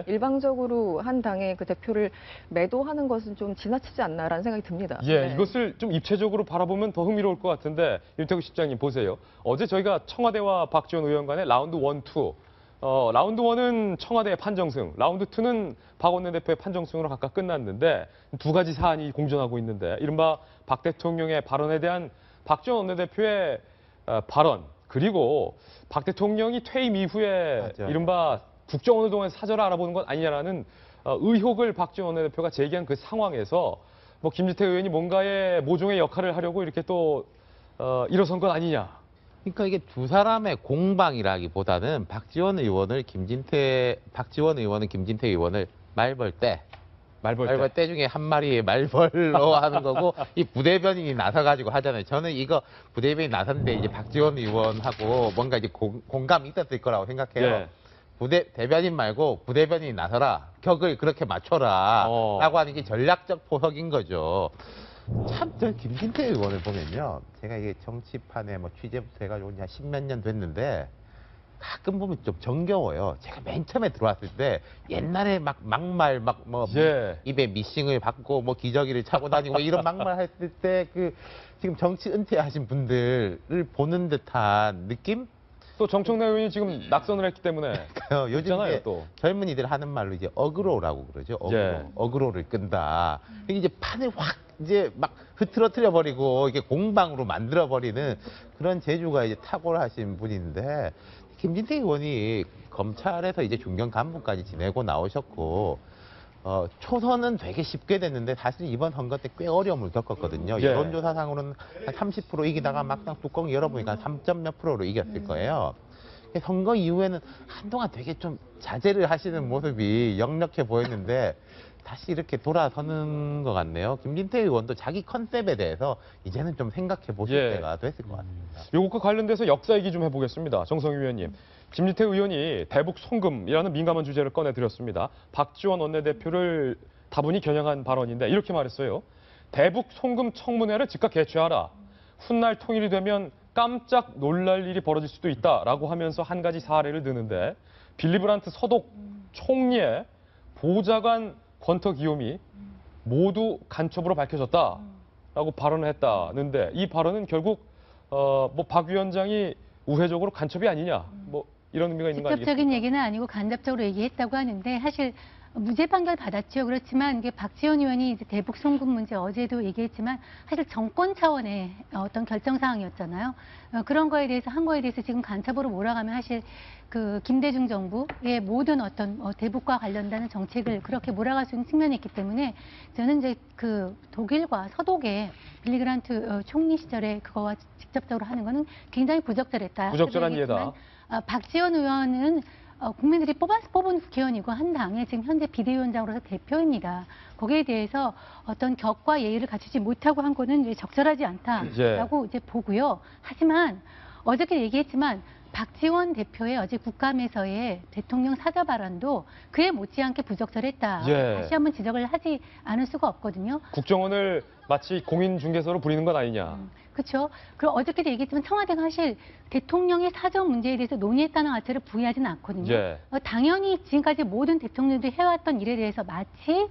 일방적으로 한 당의 그 대표를 매도하는 것은 좀 지나치지 않나라는 생각이 듭니다. 이것을 좀 입체적으로 바라보면 더 흥미로울 것 같은데 윤태구 실장님 보세요. 어제 저희가 청와대와 박지원 의원 간의 라운드 1, 2 라운드 1은 청와대의 판정승, 라운드 2는 박 원내대표의 판정승으로 각각 끝났는데 두 가지 사안이 공존하고 있는데 이른바 박 대통령의 발언에 대한 박지원 원내대표의 발언 그리고 박 대통령이 퇴임 이후에 이른바 국정원을 통해서 사절을 알아보는 건 아니냐라는 의혹을 박지원 원내대표가 제기한 그 상황에서 뭐 김진태 의원이 뭔가의 모종의 역할을 하려고 이렇게 또 일어선 건 아니냐. 그러니까 이게 두 사람의 공방이라기보다는 박지원 의원은 김진태 의원을 말벌 때 중에 한 마리의 말벌로 하는 거고 이 부대변인이 나서가지고 하잖아요. 저는 이거 부대변인이 나섰는데 이제 박지원 의원하고 뭔가 이제 공감이 있었을 거라고 생각해요. 대변인 말고 부대변인이 나서라. 격을 그렇게 맞춰라. 라고 하는 게 전략적 포석인 거죠. 참, 저 김진태 의원을 보면요. 제가 이게 정치판에 뭐 취재부터 해가지고 한 10몇 년 됐는데 가끔 보면 좀 정겨워요. 제가 맨 처음에 들어왔을 때 옛날에 막말 입에 미싱을 받고 뭐 기저귀를 차고 다니고 이런 막말 했을 때 지금 정치 은퇴하신 분들을 보는 듯한 느낌? 또 정청래 의원이 지금 낙선을 했기 때문에 요즘 또 젊은이들 하는 말로 이제 어그로라고 그러죠. 어그로를 끈다. 이제 판을 확 이제 막 흐트러뜨려 버리고 이게 공방으로 만들어 버리는 그런 재주가 이제 탁월하신 분인데 김진태 의원이 검찰에서 이제 중견 간부까지 지내고 나오셨고 초선은 되게 쉽게 됐는데 사실 이번 선거 때 꽤 어려움을 겪었거든요. 여론조사상으로는 한 30% 이기다가 막상 뚜껑 열어보니까 3점 몇 프로로 이겼을 거예요. 선거 이후에는 한동안 되게 좀 자제를 하시는 모습이 역력해 보였는데 다시 이렇게 돌아서는 것 같네요. 김진태 의원도 자기 컨셉에 대해서 이제는 좀 생각해 보실 때가 됐을 것 같습니다. 요것과 관련돼서 역사 얘기 좀 해보겠습니다. 정성희 위원님. 김진태 의원이 대북 송금이라는 민감한 주제를 꺼내드렸습니다. 박지원 원내대표를 다분히 겨냥한 발언인데 이렇게 말했어요. 대북 송금 청문회를 즉각 개최하라. 훗날 통일이 되면 깜짝 놀랄 일이 벌어질 수도 있다라고 하면서 한 가지 사례를 드는데 빌리 브란트 서독 총리의 보좌관 권터 기욤이 모두 간첩으로 밝혀졌다라고 발언을 했다는데 이 발언은 결국 박 위원장이 우회적으로 간첩이 아니냐 뭐 이런 의미가 있는 거 아니겠습니까? 직접적인 얘기는 아니고 간접적으로 얘기했다고 하는데 사실 무죄 판결 받았죠. 그렇지만 이게 박지원 의원이 이제 대북 송금 문제 어제도 얘기했지만 사실 정권 차원의 어떤 결정 사항이었잖아요. 그런 거에 대해서 한 거에 대해서 지금 간첩으로 몰아가면 사실 그 김대중 정부의 모든 어떤 대북과 관련된 정책을 그렇게 몰아갈 수 있는 측면이 있기 때문에 저는 이제 그 독일과 서독의 빌리 그란트 총리 시절에 그거와 직접적으로 하는 거는 굉장히 부적절했다. 부적절한 예다. 박지원 의원은 국민들이 뽑은 국회의원이고 한 당의 지금 현재 비대위원장으로서 대표입니다. 거기에 대해서 어떤 격과 예의를 갖추지 못하고 한 거는 이제 적절하지 않다라고 이제 보고요. 하지만 어저께 얘기했지만 박지원 대표의 어제 국감에서의 대통령 사자 발언도 그에 못지않게 부적절했다. 다시 한번 지적을 하지 않을 수가 없거든요. 국정원을 마치 공인중개사로 부리는 것 아니냐. 그렇죠. 그리고 어저께도 얘기했지만 청와대가 사실 대통령의 사정 문제에 대해서 논의했다는 자체를 부인하지는 않거든요. 당연히 지금까지 모든 대통령들이 해왔던 일에 대해서 마치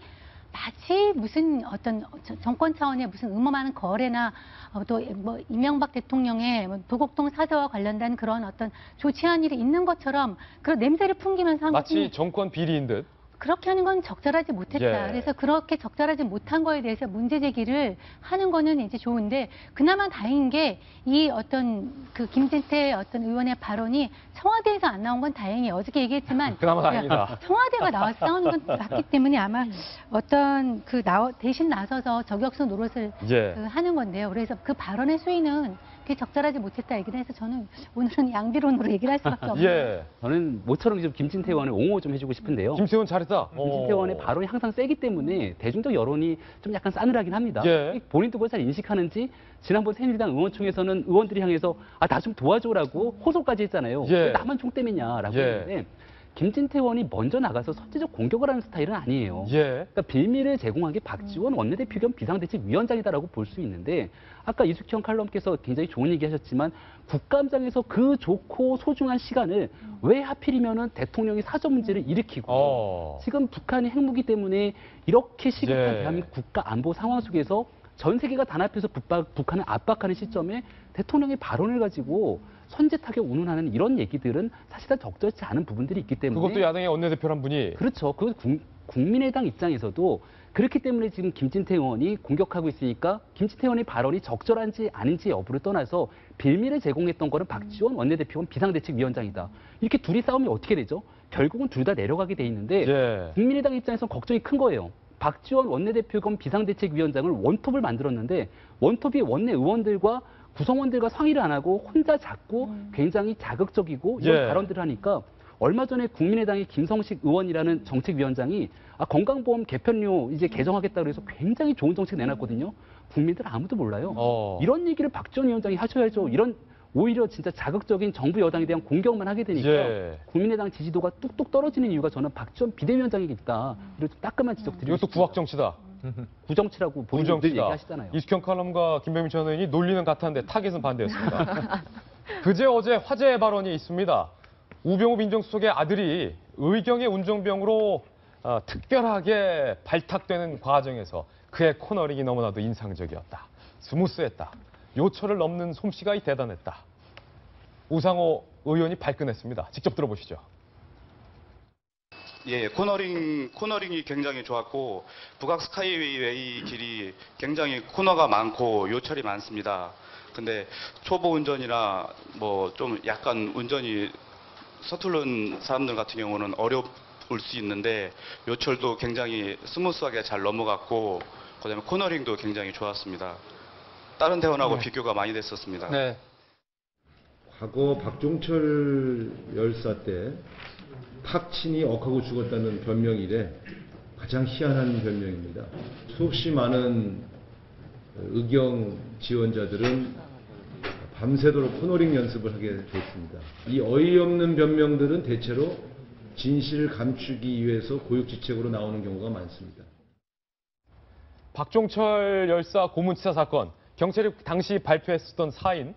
무슨 어떤 정권 차원의 무슨 음험하는 거래나 또 뭐 이명박 대통령의 도곡동 사저와 관련된 그런 어떤 조치한 일이 있는 것처럼 그런 냄새를 풍기면서 한 마치 것이 정권 비리인 듯. 그렇게 하는 건 적절하지 못했다. 그래서 그렇게 적절하지 못한 거에 대해서 문제 제기를 하는 거는 이제 좋은데 그나마 다행인 게 이 어떤 그 김진태 어떤 의원의 발언이 청와대에서 안 나온 건 다행이에요. 어저께 얘기했지만 그나마 다행이다. 청와대가 나와서 싸우는 건 맞기 때문에 아마 어떤 그 대신 나서서 저격수 노릇을 하는 건데요. 그래서 그 발언의 수위는 그게 적절하지 못했다 얘기를 해서 저는 오늘은 양비론으로 얘기를 할 수밖에 없네요. 저는 모처럼 좀 김진태 의원을 옹호 좀 해주고 싶은데요. 김진태 의원 잘했다. 김진태 의원의 발언이 항상 세기 때문에 대중적 여론이 좀 약간 싸늘하긴 합니다. 본인도 그걸 잘 인식하는지 지난번 새누리당 의원총회에서는 의원들이 향해서 나 좀 도와줘라고 호소까지 했잖아요. 왜 나만 총 때문이냐라고 했는데 김진태 의원이 먼저 나가서 선제적 공격을 하는 스타일은 아니에요. 그러니까 빌미를 제공한 게 박지원 원내대표 겸 비상대책위원장이다라고 볼 수 있는데 아까 이숙형 칼럼께서 굉장히 좋은 얘기 하셨지만 국감장에서 그 좋고 소중한 시간을 왜 하필이면은 대통령이 사저 문제를 일으키고 지금 북한이 핵무기 때문에 이렇게 시급한 대한민국 국가 안보 상황 속에서 전 세계가 단합해서 북한을 압박하는 시점에 대통령의 발언을 가지고 선제 타격 운운하는 이런 얘기들은 사실상 적절치 않은 부분들이 있기 때문에 그것도 야당의 원내대표란 분이 그렇죠. 그 국민의당 입장에서도 그렇기 때문에 지금 김진태 의원이 공격하고 있으니까 김진태 의원의 발언이 적절한지 아닌지 여부를 떠나서 빌미를 제공했던 거는 박지원 원내대표가 비상대책위원장이다. 이렇게 둘이 싸우면 어떻게 되죠? 결국은 둘 다 내려가게 돼 있는데 국민의당 입장에서는 걱정이 큰 거예요. 박지원 원내대표 겸 비상대책위원장을 원톱을 만들었는데 원톱이 원내 의원들과 구성원들과 상의를 안 하고 혼자 잡고 굉장히 자극적이고 이런 발언들을 하니까 얼마 전에 국민의당의 김성식 의원이라는 정책위원장이 건강보험 개편료 이제 개정하겠다고 해서 굉장히 좋은 정책 내놨거든요. 국민들 아무도 몰라요. 이런 얘기를 박지원 위원장이 하셔야죠. 이런 오히려 진짜 자극적인 정부 여당에 대한 공격만 하게 되니까 국민의당 지지도가 뚝뚝 떨어지는 이유가 저는 박지원 비대위원장이 있다. 이런 따끔한 지적 드리고 이것도 구악정치다. 구정치라고 본인들 얘기하시잖아요. 이숙형 칼럼과 김병민 전 의원이 논리는 같았는데 타겟은 반대였습니다. 그제 어제 화제의 발언이 있습니다. 우병우 민정수석의 아들이 의경의 운전병으로 특별하게 발탁되는 과정에서 그의 코너링이 너무나도 인상적이었다. 스무스했다. 요철을 넘는 솜씨가 대단했다. 우상호 의원이 발끈했습니다. 직접 들어보시죠. 코너링이 굉장히 좋았고 북악 스카이웨이 길이 굉장히 코너가 많고 요철이 많습니다. 근데 초보 운전이나 뭐 좀 약간 운전이 서투른 사람들 같은 경우는 어려울 수 있는데 요철도 굉장히 스무스하게 잘 넘어갔고 그다음에 코너링도 굉장히 좋았습니다. 다른 대원하고 비교가 많이 됐었습니다. 과거 박종철 열사 때 탁친이 억하고 죽었다는 변명 이래 가장 희한한 변명입니다. 수없이 많은 의경 지원자들은 밤새도록 코너링 연습을 하게 됐습니다. 이 어이없는 변명들은 대체로 진실을 감추기 위해서 고육지책으로 나오는 경우가 많습니다. 박종철 열사 고문치사 사건, 경찰이 당시 발표했었던 사인,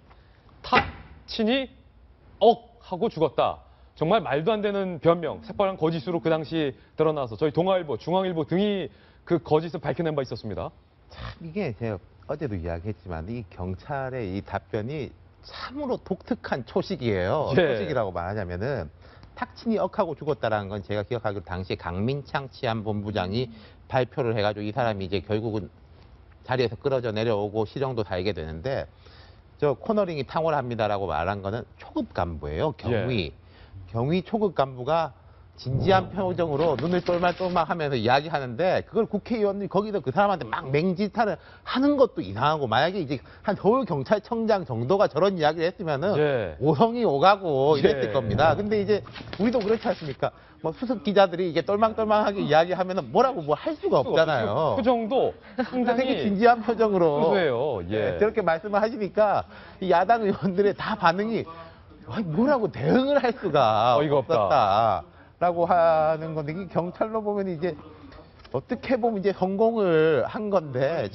탁친이 하고 죽었다. 정말 말도 안 되는 변명, 새빨간 거짓으로 그 당시 드러나서 저희 동아일보, 중앙일보 등이 그 거짓을 밝혀낸 바 있었습니다. 참 이게 제가 어제도 이야기했지만 이 경찰의 이 답변이 참으로 독특한 초식이에요. 예. 초식이라고 말하자면은 탁친이 억하고 죽었다라는 건 제가 기억하기로 당시 강민창 치안본부장이 발표를 해가지고 이 사람이 이제 결국은 자리에서 끌어져 내려오고 실형도 달게 되는데 저 코너링이 탕월합니다라고 말한 거는 초급 간부예요. 경위. 경위 초급 간부가 진지한 표정으로 눈을 똘말똘말 하면서 이야기하는데 그걸 국회의원이 거기서 그 사람한테 막 맹짓하는 하는 것도 이상하고 만약에 이제 한 서울경찰청장 정도가 저런 이야기를 했으면은 오성이 오가고 이랬을 겁니다. 근데 이제 우리도 그렇지 않습니까? 뭐 수석 기자들이 이게 똘망똘망하게 이야기하면은 뭐라고 뭐 할 수가 없잖아요. 표정도 상당히 되게 진지한 표정으로 수수해요. 예. 저렇게 말씀을 하시니까 이 야당 의원들의 다 반응이 아니, 뭐라고 대응을 할 수가 어이가 없다. 없었다라고 하는 건데 이 경찰로 보면 이제 어떻게 보면 이제 성공을 한 건데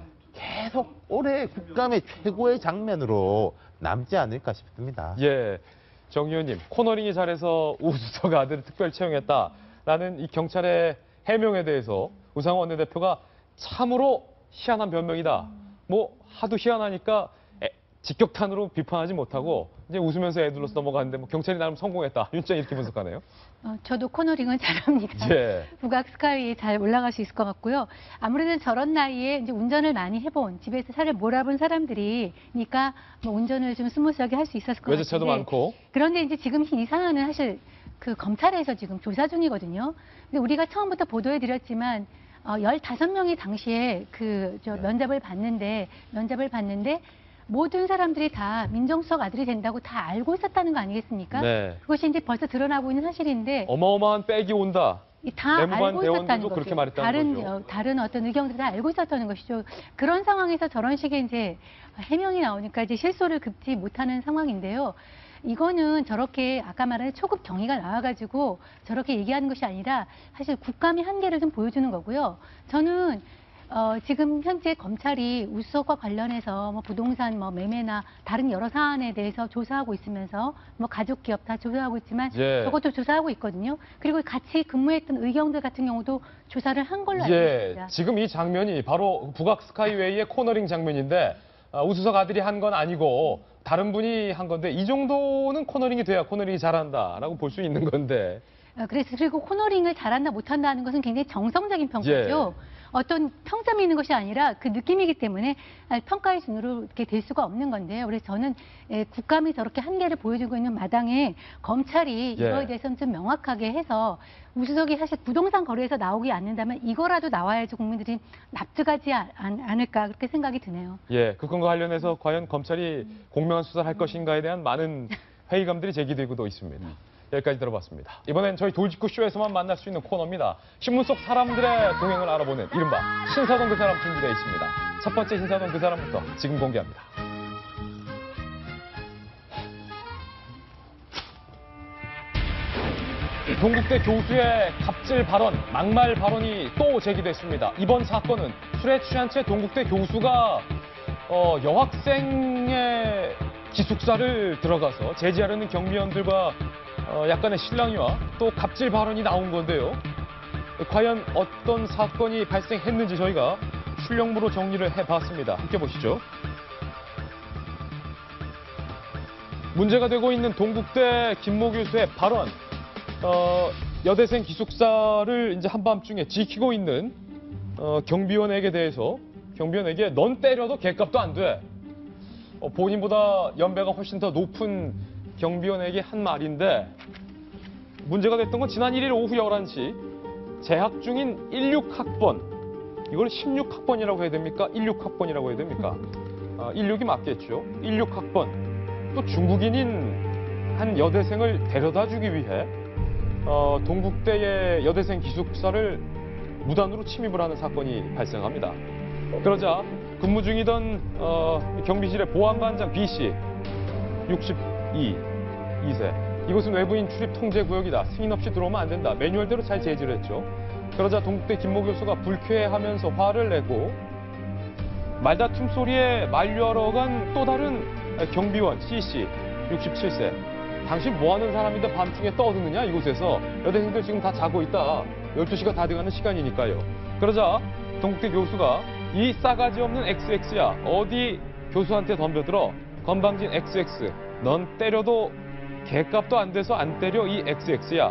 계속 올해 국감의 최고의 장면으로 남지 않을까 싶습니다. 예, 정 의원님, 코너링이 잘해서 우수석 아들을 특별 채용했다라는 이 경찰의 해명에 대해서 우상호 원내대표가 참으로 희한한 변명이다. 뭐 하도 희한하니까 직격탄으로 비판하지 못하고 이제 웃으면서 애들로서 넘어가는데 뭐 경찰이 나름 성공했다. 윤 장 이렇게 분석하네요. 저도 코너링은 잘합니다. 북악 스카이에 잘 올라갈 수 있을 것 같고요. 아무래도 저런 나이에 이제 운전을 많이 해본 집에서 차를 몰아본 사람들이니까 뭐 운전을 좀 스무스하게 할 수 있었을 것 같은데. 외제차도 많고. 그런데 이제 지금 이 사안은 사실 그 검찰에서 지금 조사 중이거든요. 근데 우리가 처음부터 보도해드렸지만 15명이 당시에 면접을 봤는데 모든 사람들이 다 민정수석 아들이 된다고 다 알고 있었다는 거 아니겠습니까? 네. 그것이 이제 벌써 드러나고 있는 사실인데 어마어마한 백이 온다. 다 알고 있었다는 거죠. 그렇게 말했다는 거죠. 다른 어떤 의경들이 다 알고 있었다는 것이죠. 그런 상황에서 저런 식의 이제 해명이 나오니까 이제 실소를 긋지 못하는 상황인데요. 이거는 저렇게 아까 말한 초급 경위가 나와가지고 저렇게 얘기하는 것이 아니라 사실 국감의 한계를 좀 보여주는 거고요. 저는 지금 현재 검찰이 우수석과 관련해서 뭐 부동산 뭐 매매나 다른 여러 사안에 대해서 조사하고 있으면서 뭐 가족 기업 다 조사하고 있지만 저것도 조사하고 있거든요. 그리고 같이 근무했던 의경들 같은 경우도 조사를 한 걸로 알고 있습니다. 지금 이 장면이 바로 북악 스카이웨이의 코너링 장면인데 우수석 아들이 한 건 아니고 다른 분이 한 건데 이 정도는 코너링이 돼야 코너링이 잘한다라고 볼 수 있는 건데. 그리고 코너링을 잘한다 못한다 하는 것은 굉장히 정성적인 평가죠. 어떤 평점이 있는 것이 아니라 그 느낌이기 때문에 평가의 준으로 이렇게 될 수가 없는 건데요. 그래서 저는 국감이 저렇게 한계를 보여주고 있는 마당에 검찰이 이거에 대해서는 좀 명확하게 해서 우수석이 사실 부동산 거래에서 나오지 않는다면 이거라도 나와야지 국민들이 납득하지 않을까 그렇게 생각이 드네요. 그 건과 관련해서 과연 검찰이 공명한 수사를 할 것인가에 대한 많은 회의감들이 제기되고도 있습니다. 여기까지 들어봤습니다. 이번엔 저희 돌직구 쇼에서만 만날 수 있는 코너입니다. 신문 속 사람들의 동행을 알아보는 이른바 신사동 그 사람 준비되어 있습니다. 첫 번째 신사동 그 사람부터 지금 공개합니다. 동국대 교수의 갑질 발언, 막말 발언이 또 제기됐습니다. 이번 사건은 술에 취한 채 동국대 교수가 여학생의 기숙사를 들어가서 제지하려는 경비원들과 약간의 실랑이와 또 갑질 발언이 나온 건데요. 과연 어떤 사건이 발생했는지 저희가 출력부로 정리를 해봤습니다. 함께 보시죠. 문제가 되고 있는 동국대 김모 교수의 발언. 여대생 기숙사를 이제 한밤중에 지키고 있는 경비원에게 대해서 경비원에게 넌 때려도 개값도 안 돼. 본인보다 연배가 훨씬 더 높은 경비원에게 한 말인데 문제가 됐던 건 지난 1일 오후 11시 재학 중인 16학번 이걸 16학번이라고 해야 됩니까? 16학번이라고 해야 됩니까? 16이 맞겠죠. 16학번 또 중국인인 한 여대생을 데려다 주기 위해 동국대의 여대생 기숙사를 무단으로 침입을 하는 사건이 발생합니다. 그러자 근무 중이던 경비실의 보안반장 B씨, 62세. 이곳은 외부인 출입 통제 구역이다. 승인 없이 들어오면 안 된다. 매뉴얼대로 잘 제지를 했죠. 그러자 동국대 김모 교수가 불쾌해하면서 화를 내고 말다툼 소리에 만류하러 간 또 다른 경비원 C씨, 67세. 당신 뭐하는 사람인데 밤중에 떠드느냐 이곳에서. 여대생들 지금 다 자고 있다. 12시가 다 돼가는 시간이니까요. 그러자 동국대 교수가 이 싸가지 없는 XX야. 어디 교수한테 덤벼들어. 건방진 XX. 넌 때려도 개값도 안 돼서 안 때려 이 XX야.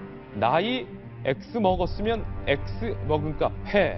나이 X 먹었으면 X 먹은 값 해.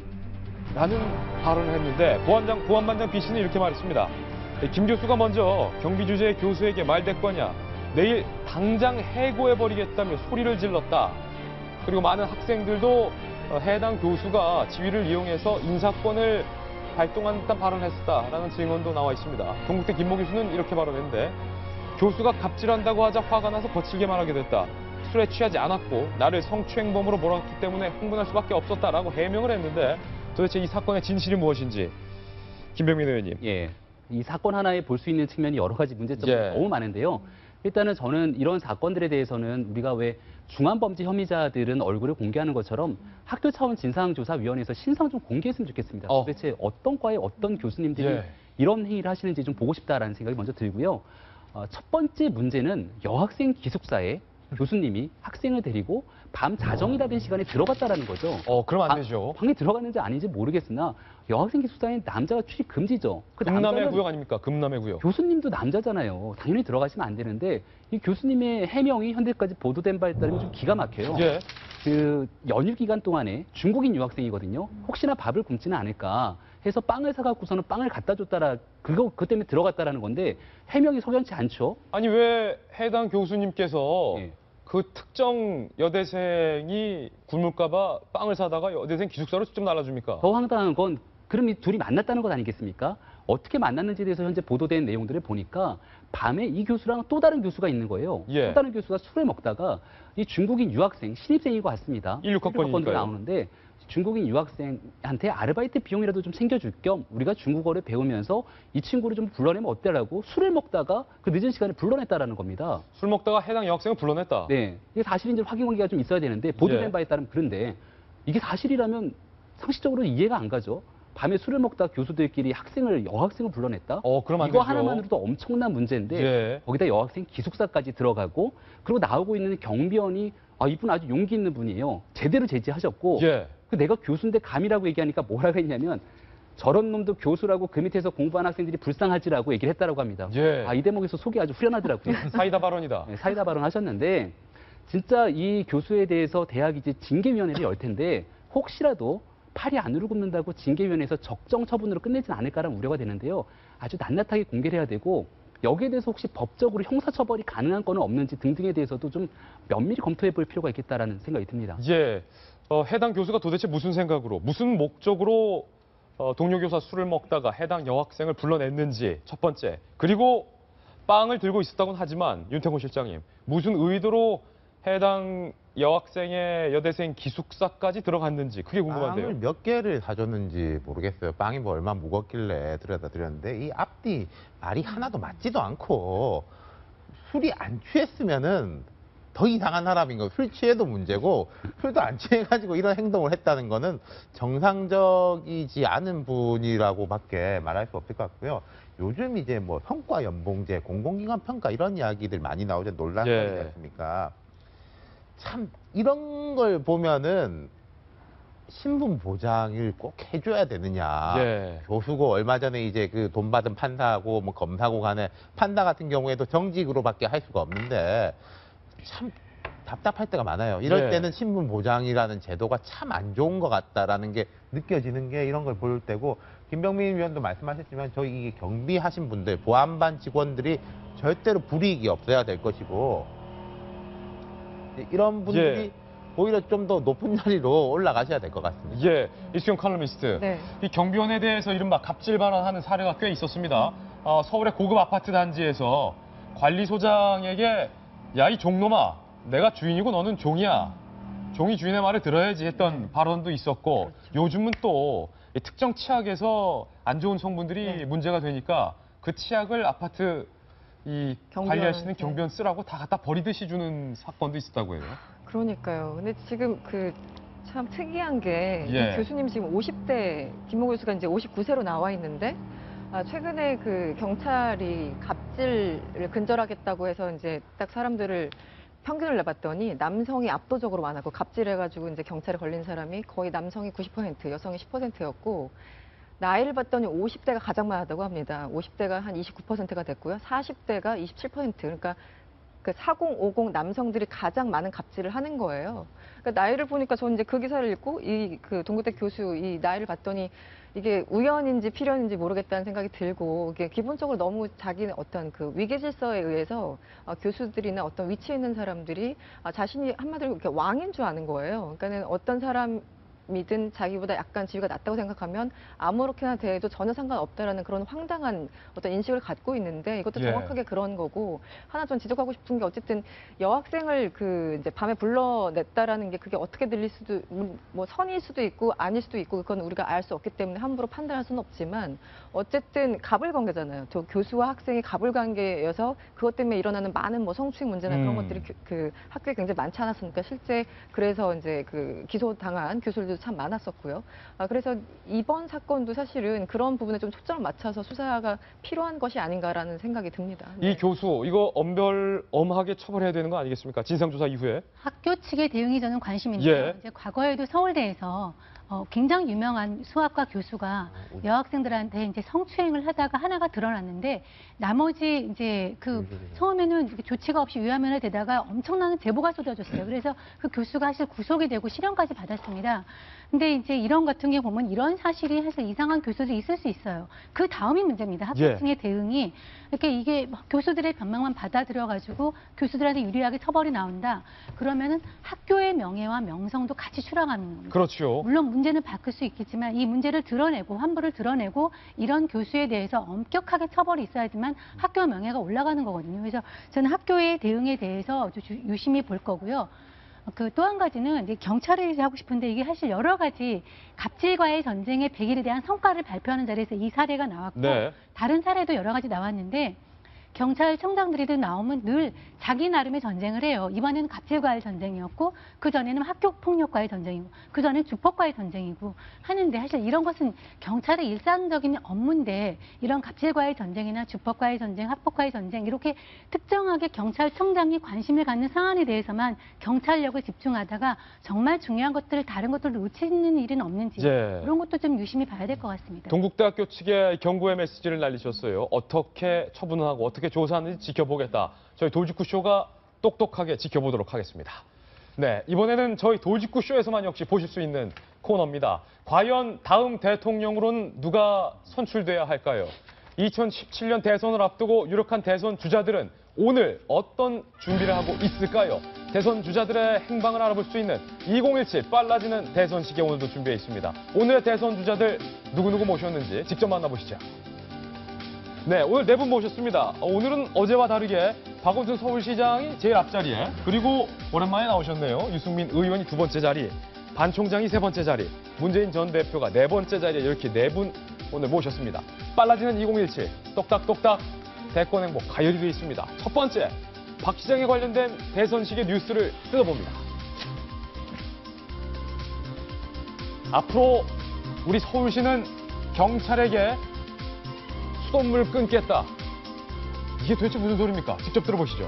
라는 발언을 했는데 보안반장 B씨는 이렇게 말했습니다. 김 교수가 먼저 경비 주제의 교수에게 말대꾸하냐. 내일 당장 해고해버리겠다며 소리를 질렀다. 그리고 많은 학생들도 해당 교수가 지위를 이용해서 인사권을 발동한다 발언했다라는 증언도 나와 있습니다. 동국대 김모 교수는 이렇게 발언했는데 교수가 갑질한다고 하자 화가 나서 거칠게 말하게 됐다. 술에 취하지 않았고 나를 성추행범으로 몰아갔기 때문에 흥분할 수밖에 없었다라고 해명을 했는데 도대체 이 사건의 진실이 무엇인지 김병민 의원님. 예, 이 사건 하나에 볼 수 있는 측면이 여러 가지 문제점이 너무 많은데요. 일단은 저는 이런 사건들에 대해서는 우리가 왜 중환범죄 혐의자들은 얼굴을 공개하는 것처럼 학교 차원 진상조사위원회에서 신상 좀 공개했으면 좋겠습니다. 도대체 어떤 과의 어떤 교수님들이 이런 행위를 하시는지 좀 보고 싶다라는 생각이 먼저 들고요. 첫 번째 문제는 여학생 기숙사에 교수님이 학생을 데리고 밤 자정이라는 시간에 들어갔다라는 거죠. 그럼 안 되죠. 방에 들어갔는지 아닌지 모르겠으나 여학생 기숙사에 남자가 출입 금지죠. 금남의 구역 아닙니까? 금남의 구역. 교수님도 남자잖아요. 당연히 들어가시면 안 되는데 이 교수님의 해명이 현재까지 보도된 바에 따르면 좀 기가 막혀요. 그 연휴 기간 동안에 중국인 유학생이거든요. 혹시나 밥을 굶지는 않을까 해서 빵을 사갖고서는 빵을 갖다 줬다라 그것 때문에 들어갔다라는 건데 해명이 석연치 않죠. 아니 왜 해당 교수님께서 그 특정 여대생이 굶을까봐 빵을 사다가 여대생 기숙사로 직접 날라줍니까? 더 황당한 건 그럼 이 둘이 만났다는 것 아니겠습니까? 어떻게 만났는지에 대해서 현재 보도된 내용들을 보니까 밤에 이 교수랑 또 다른 교수가 있는 거예요. 또 다른 교수가 술을 먹다가 이 중국인 유학생, 신입생인 것 같습니다. 16학번이니까요. 나오는데 중국인 유학생한테 아르바이트 비용이라도 좀 챙겨줄 겸 우리가 중국어를 배우면서 이 친구를 좀 불러내면 어때라고 술을 먹다가 그 늦은 시간에 불러냈다라는 겁니다. 술 먹다가 해당 여학생을 불러냈다. 네, 이게 사실인지 확인 관계가 좀 있어야 되는데 보도된 바에 따르면 그런데 이게 사실이라면 상식적으로 이해가 안 가죠. 밤에 술을 먹다 교수들끼리 여학생을 불러냈다? 그럼 안 이거 되죠. 하나만으로도 엄청난 문제인데 거기다 여학생 기숙사까지 들어가고 그리고 나오고 있는 경비원이 이분 아주 용기 있는 분이에요. 제대로 제지하셨고 내가 교수인데 감이라고 얘기하니까 뭐라고 했냐면 저런 놈도 교수라고 그 밑에서 공부한 학생들이 불쌍하지라고 얘기를 했다라고 합니다. 이 대목에서 속이 아주 후련하더라고요. 사이다 발언이다. 네, 사이다 발언 하셨는데 진짜 이 교수에 대해서 대학이 이제 징계위원회를 열 텐데 혹시라도 팔이 안으로 굽는다고 징계위원회에서 적정 처분으로 끝내진 않을까라는 우려가 되는데요. 아주 낱낱하게 공개를 해야 되고 여기에 대해서 혹시 법적으로 형사처벌이 가능한 건은 없는지 등등에 대해서도 좀 면밀히 검토해 볼 필요가 있겠다라는 생각이 듭니다. 해당 교수가 도대체 무슨 생각으로, 무슨 목적으로 동료 교사 술을 먹다가 해당 여학생을 불러냈는지 첫 번째. 그리고 빵을 들고 있었다고는 하지만 윤태곤 실장님, 무슨 의도로 해당 여학생의 여대생 기숙사까지 들어갔는지 그게 궁금한데요. 빵을 몇 개를 사줬는지 모르겠어요. 빵이 뭐 얼마 무겁길래 들여다 드렸는데 이 앞뒤 말이 하나도 맞지도 않고 술이 안 취했으면은 더 이상한 사람인 거예요. 술 취해도 문제고 술도 안 취해가지고 이런 행동을 했다는 거는 정상적이지 않은 분이라고밖에 말할 수 없을 것 같고요. 요즘 이제 뭐 성과 연봉제, 공공기관 평가 이런 이야기들 많이 나오죠. 논란이 있지 않습니까? 참 이런 걸 보면은 신분 보장을 꼭 해줘야 되느냐. 교수고 얼마 전에 이제 그 돈 받은 판사하고 뭐 검사고 간에 판사 같은 경우에도 정직으로밖에 할 수가 없는데 참 답답할 때가 많아요. 이럴 때는 신분 보장이라는 제도가 참 안 좋은 것 같다라는 게 느껴지는 게 이런 걸 볼 때고 김병민 위원도 말씀하셨지만 저희 이 경비하신 분들, 보안반 직원들이 절대로 불이익이 없어야 될 것이고 이런 분들이 오히려 좀 더 높은 자리로 올라가셔야 될 것 같습니다. 이수영 칼럼니스트. 이 경비원에 대해서 이른바 갑질 발언하는 사례가 꽤 있었습니다. 서울의 고급 아파트 단지에서 관리소장에게 야, 이 종놈아, 내가 주인이고 너는 종이야. 종이 주인의 말을 들어야지 했던 발언도 있었고 요즘은 또 이 특정 치약에서 안 좋은 성분들이 네. 문제가 되니까 그 치약을 아파트 이 관리하시는 경비원 쓰라고 다 갖다 버리듯이 주는 사건도 있었다고 해요. 그러니까요. 근데 지금 참 특이한 게 예. 이 교수님 지금 50대, 김모 교수가 이제 59세로 나와 있는데 최근에 경찰이 갑질을 근절하겠다고 해서 이제 딱 사람들을 평균을 내봤더니 남성이 압도적으로 많았고 갑질해가지고 이제 경찰에 걸린 사람이 거의 남성이 90%, 여성이 10%였고 나이를 봤더니 50대가 가장 많았다고 합니다. 50대가 한 29%가 됐고요. 40대가 27%. 그러니까 40, 50 남성들이 가장 많은 갑질을 하는 거예요. 그러니까 나이를 보니까 저는 이제 그 기사를 읽고 동국대 교수 이 나이를 봤더니 이게 우연인지 필연인지 모르겠다는 생각이 들고 이게 기본적으로 너무 자기는 어떤 위계 질서에 의해서 교수들이나 어떤 위치에 있는 사람들이 자신이 한마디로 이렇게 왕인 줄 아는 거예요. 그러니까는 어떤 사람이든 자기보다 약간 지위가 낮다고 생각하면 아무렇게나 대해도 전혀 상관없다라는 그런 황당한 어떤 인식을 갖고 있는데 이것도 예. 정확하게 그런 거고 하나 전 지적하고 싶은 게 어쨌든 여학생을 이제 밤에 불러냈다라는 게 그게 어떻게 들릴 수도 뭐 선일 수도 있고 아닐 수도 있고 그건 우리가 알 수 없기 때문에 함부로 판단할 수는 없지만 어쨌든 갑을관계잖아요. 저 교수와 학생이 갑을관계여서 그것 때문에 일어나는 많은 뭐 성추행 문제나 그런 것들이 학교에 굉장히 많지 않았습니까? 실제 그래서 이제 기소당한 교수들도 참 많았었고요. 그래서 이번 사건도 사실은 그런 부분에 좀 초점을 맞춰서 수사가 필요한 것이 아닌가라는 생각이 듭니다. 이 교수 이거 엄하게 처벌해야 되는 거 아니겠습니까? 진상조사 이후에. 학교 측의 대응이 저는 관심이 있는데요. 예. 이제 과거에도 서울대에서 굉장히 유명한 수학과 교수가 여학생들한테 이제 성추행을 하다가 하나가 드러났는데 나머지 이제 처음에는 이렇게 조치가 없이 유야면에 되다가 엄청난 제보가 쏟아졌어요. 그래서 그 교수가 사실 구속이 되고 실형까지 받았습니다. 근데 이제 이런 같은 경우 보면 이런 사실이 사실 이상한 교수들이 있을 수 있어요. 그 다음이 문제입니다. 학교 측의 대응이 이게 교수들의 변명만 받아들여가지고 교수들한테 유리하게 처벌이 나온다. 그러면은 학교의 명예와 명성도 같이 추락하는 겁니다. 그렇죠. 물론 문제는 바꿀 수 있겠지만 이 문제를 드러내고 환부를 드러내고 이런 교수에 대해서 엄격하게 처벌이 있어야지만 학교 명예가 올라가는 거거든요. 그래서 저는 학교의 대응에 대해서 유심히 볼 거고요. 또 한 가지는 이제 경찰을 하고 싶은데 이게 사실 여러 가지 갑질과의 전쟁의 100일에 대한 성과를 발표하는 자리에서 이 사례가 나왔고 다른 사례도 여러 가지 나왔는데 경찰청장들이 나오면 늘 자기 나름의 전쟁을 해요. 이번에는 갑질과의 전쟁이었고 그전에는 학교폭력과의 전쟁이고 그전에는 주폭과의 전쟁이고 하는데 사실 이런 것은 경찰의 일상적인 업무인데 이런 갑질과의 전쟁이나 주폭과의 전쟁, 학폭과의 전쟁 이렇게 특정하게 경찰청장이 관심을 갖는 사안에 대해서만 경찰력을 집중하다가 정말 중요한 것들을 다른 것들을 놓치는 일은 없는지 그런 것도 좀 유심히 봐야 될 것 같습니다. 동국대학교 측에 경고의 메시지를 날리셨어요. 어떻게 처분을 하고 어떻게 조사하는지 지켜보겠다. 저희 돌직구쇼가 똑똑하게 지켜보도록 하겠습니다. 네, 이번에는 저희 돌직구쇼에서만 역시 보실 수 있는 코너입니다. 과연 다음 대통령으로는 누가 선출돼야 할까요? 2017년 대선을 앞두고 유력한 대선 주자들은 오늘 어떤 준비를 하고 있을까요? 대선 주자들의 행방을 알아볼 수 있는 2017 빨라지는 대선 시계 오늘도 준비해 있습니다. 오늘의 대선 주자들 누구누구 모셨는지 직접 만나보시죠. 네, 오늘 네 분 모셨습니다. 오늘은 어제와 다르게 박원순 서울시장이 제일 앞자리에 그리고 오랜만에 나오셨네요. 유승민 의원이 두 번째 자리, 반 총장이 세 번째 자리, 문재인 전 대표가 네 번째 자리에 이렇게 네 분 오늘 모셨습니다. 빨라지는 2017 똑딱똑딱 대권 행보 가열이 되어 있습니다. 첫 번째, 박 시장에 관련된 대선 시계 뉴스를 뜯어봅니다. 앞으로 우리 서울시는 경찰에게 수돗물 끊겠다. 이게 도대체 무슨 소리입니까? 직접 들어보시죠.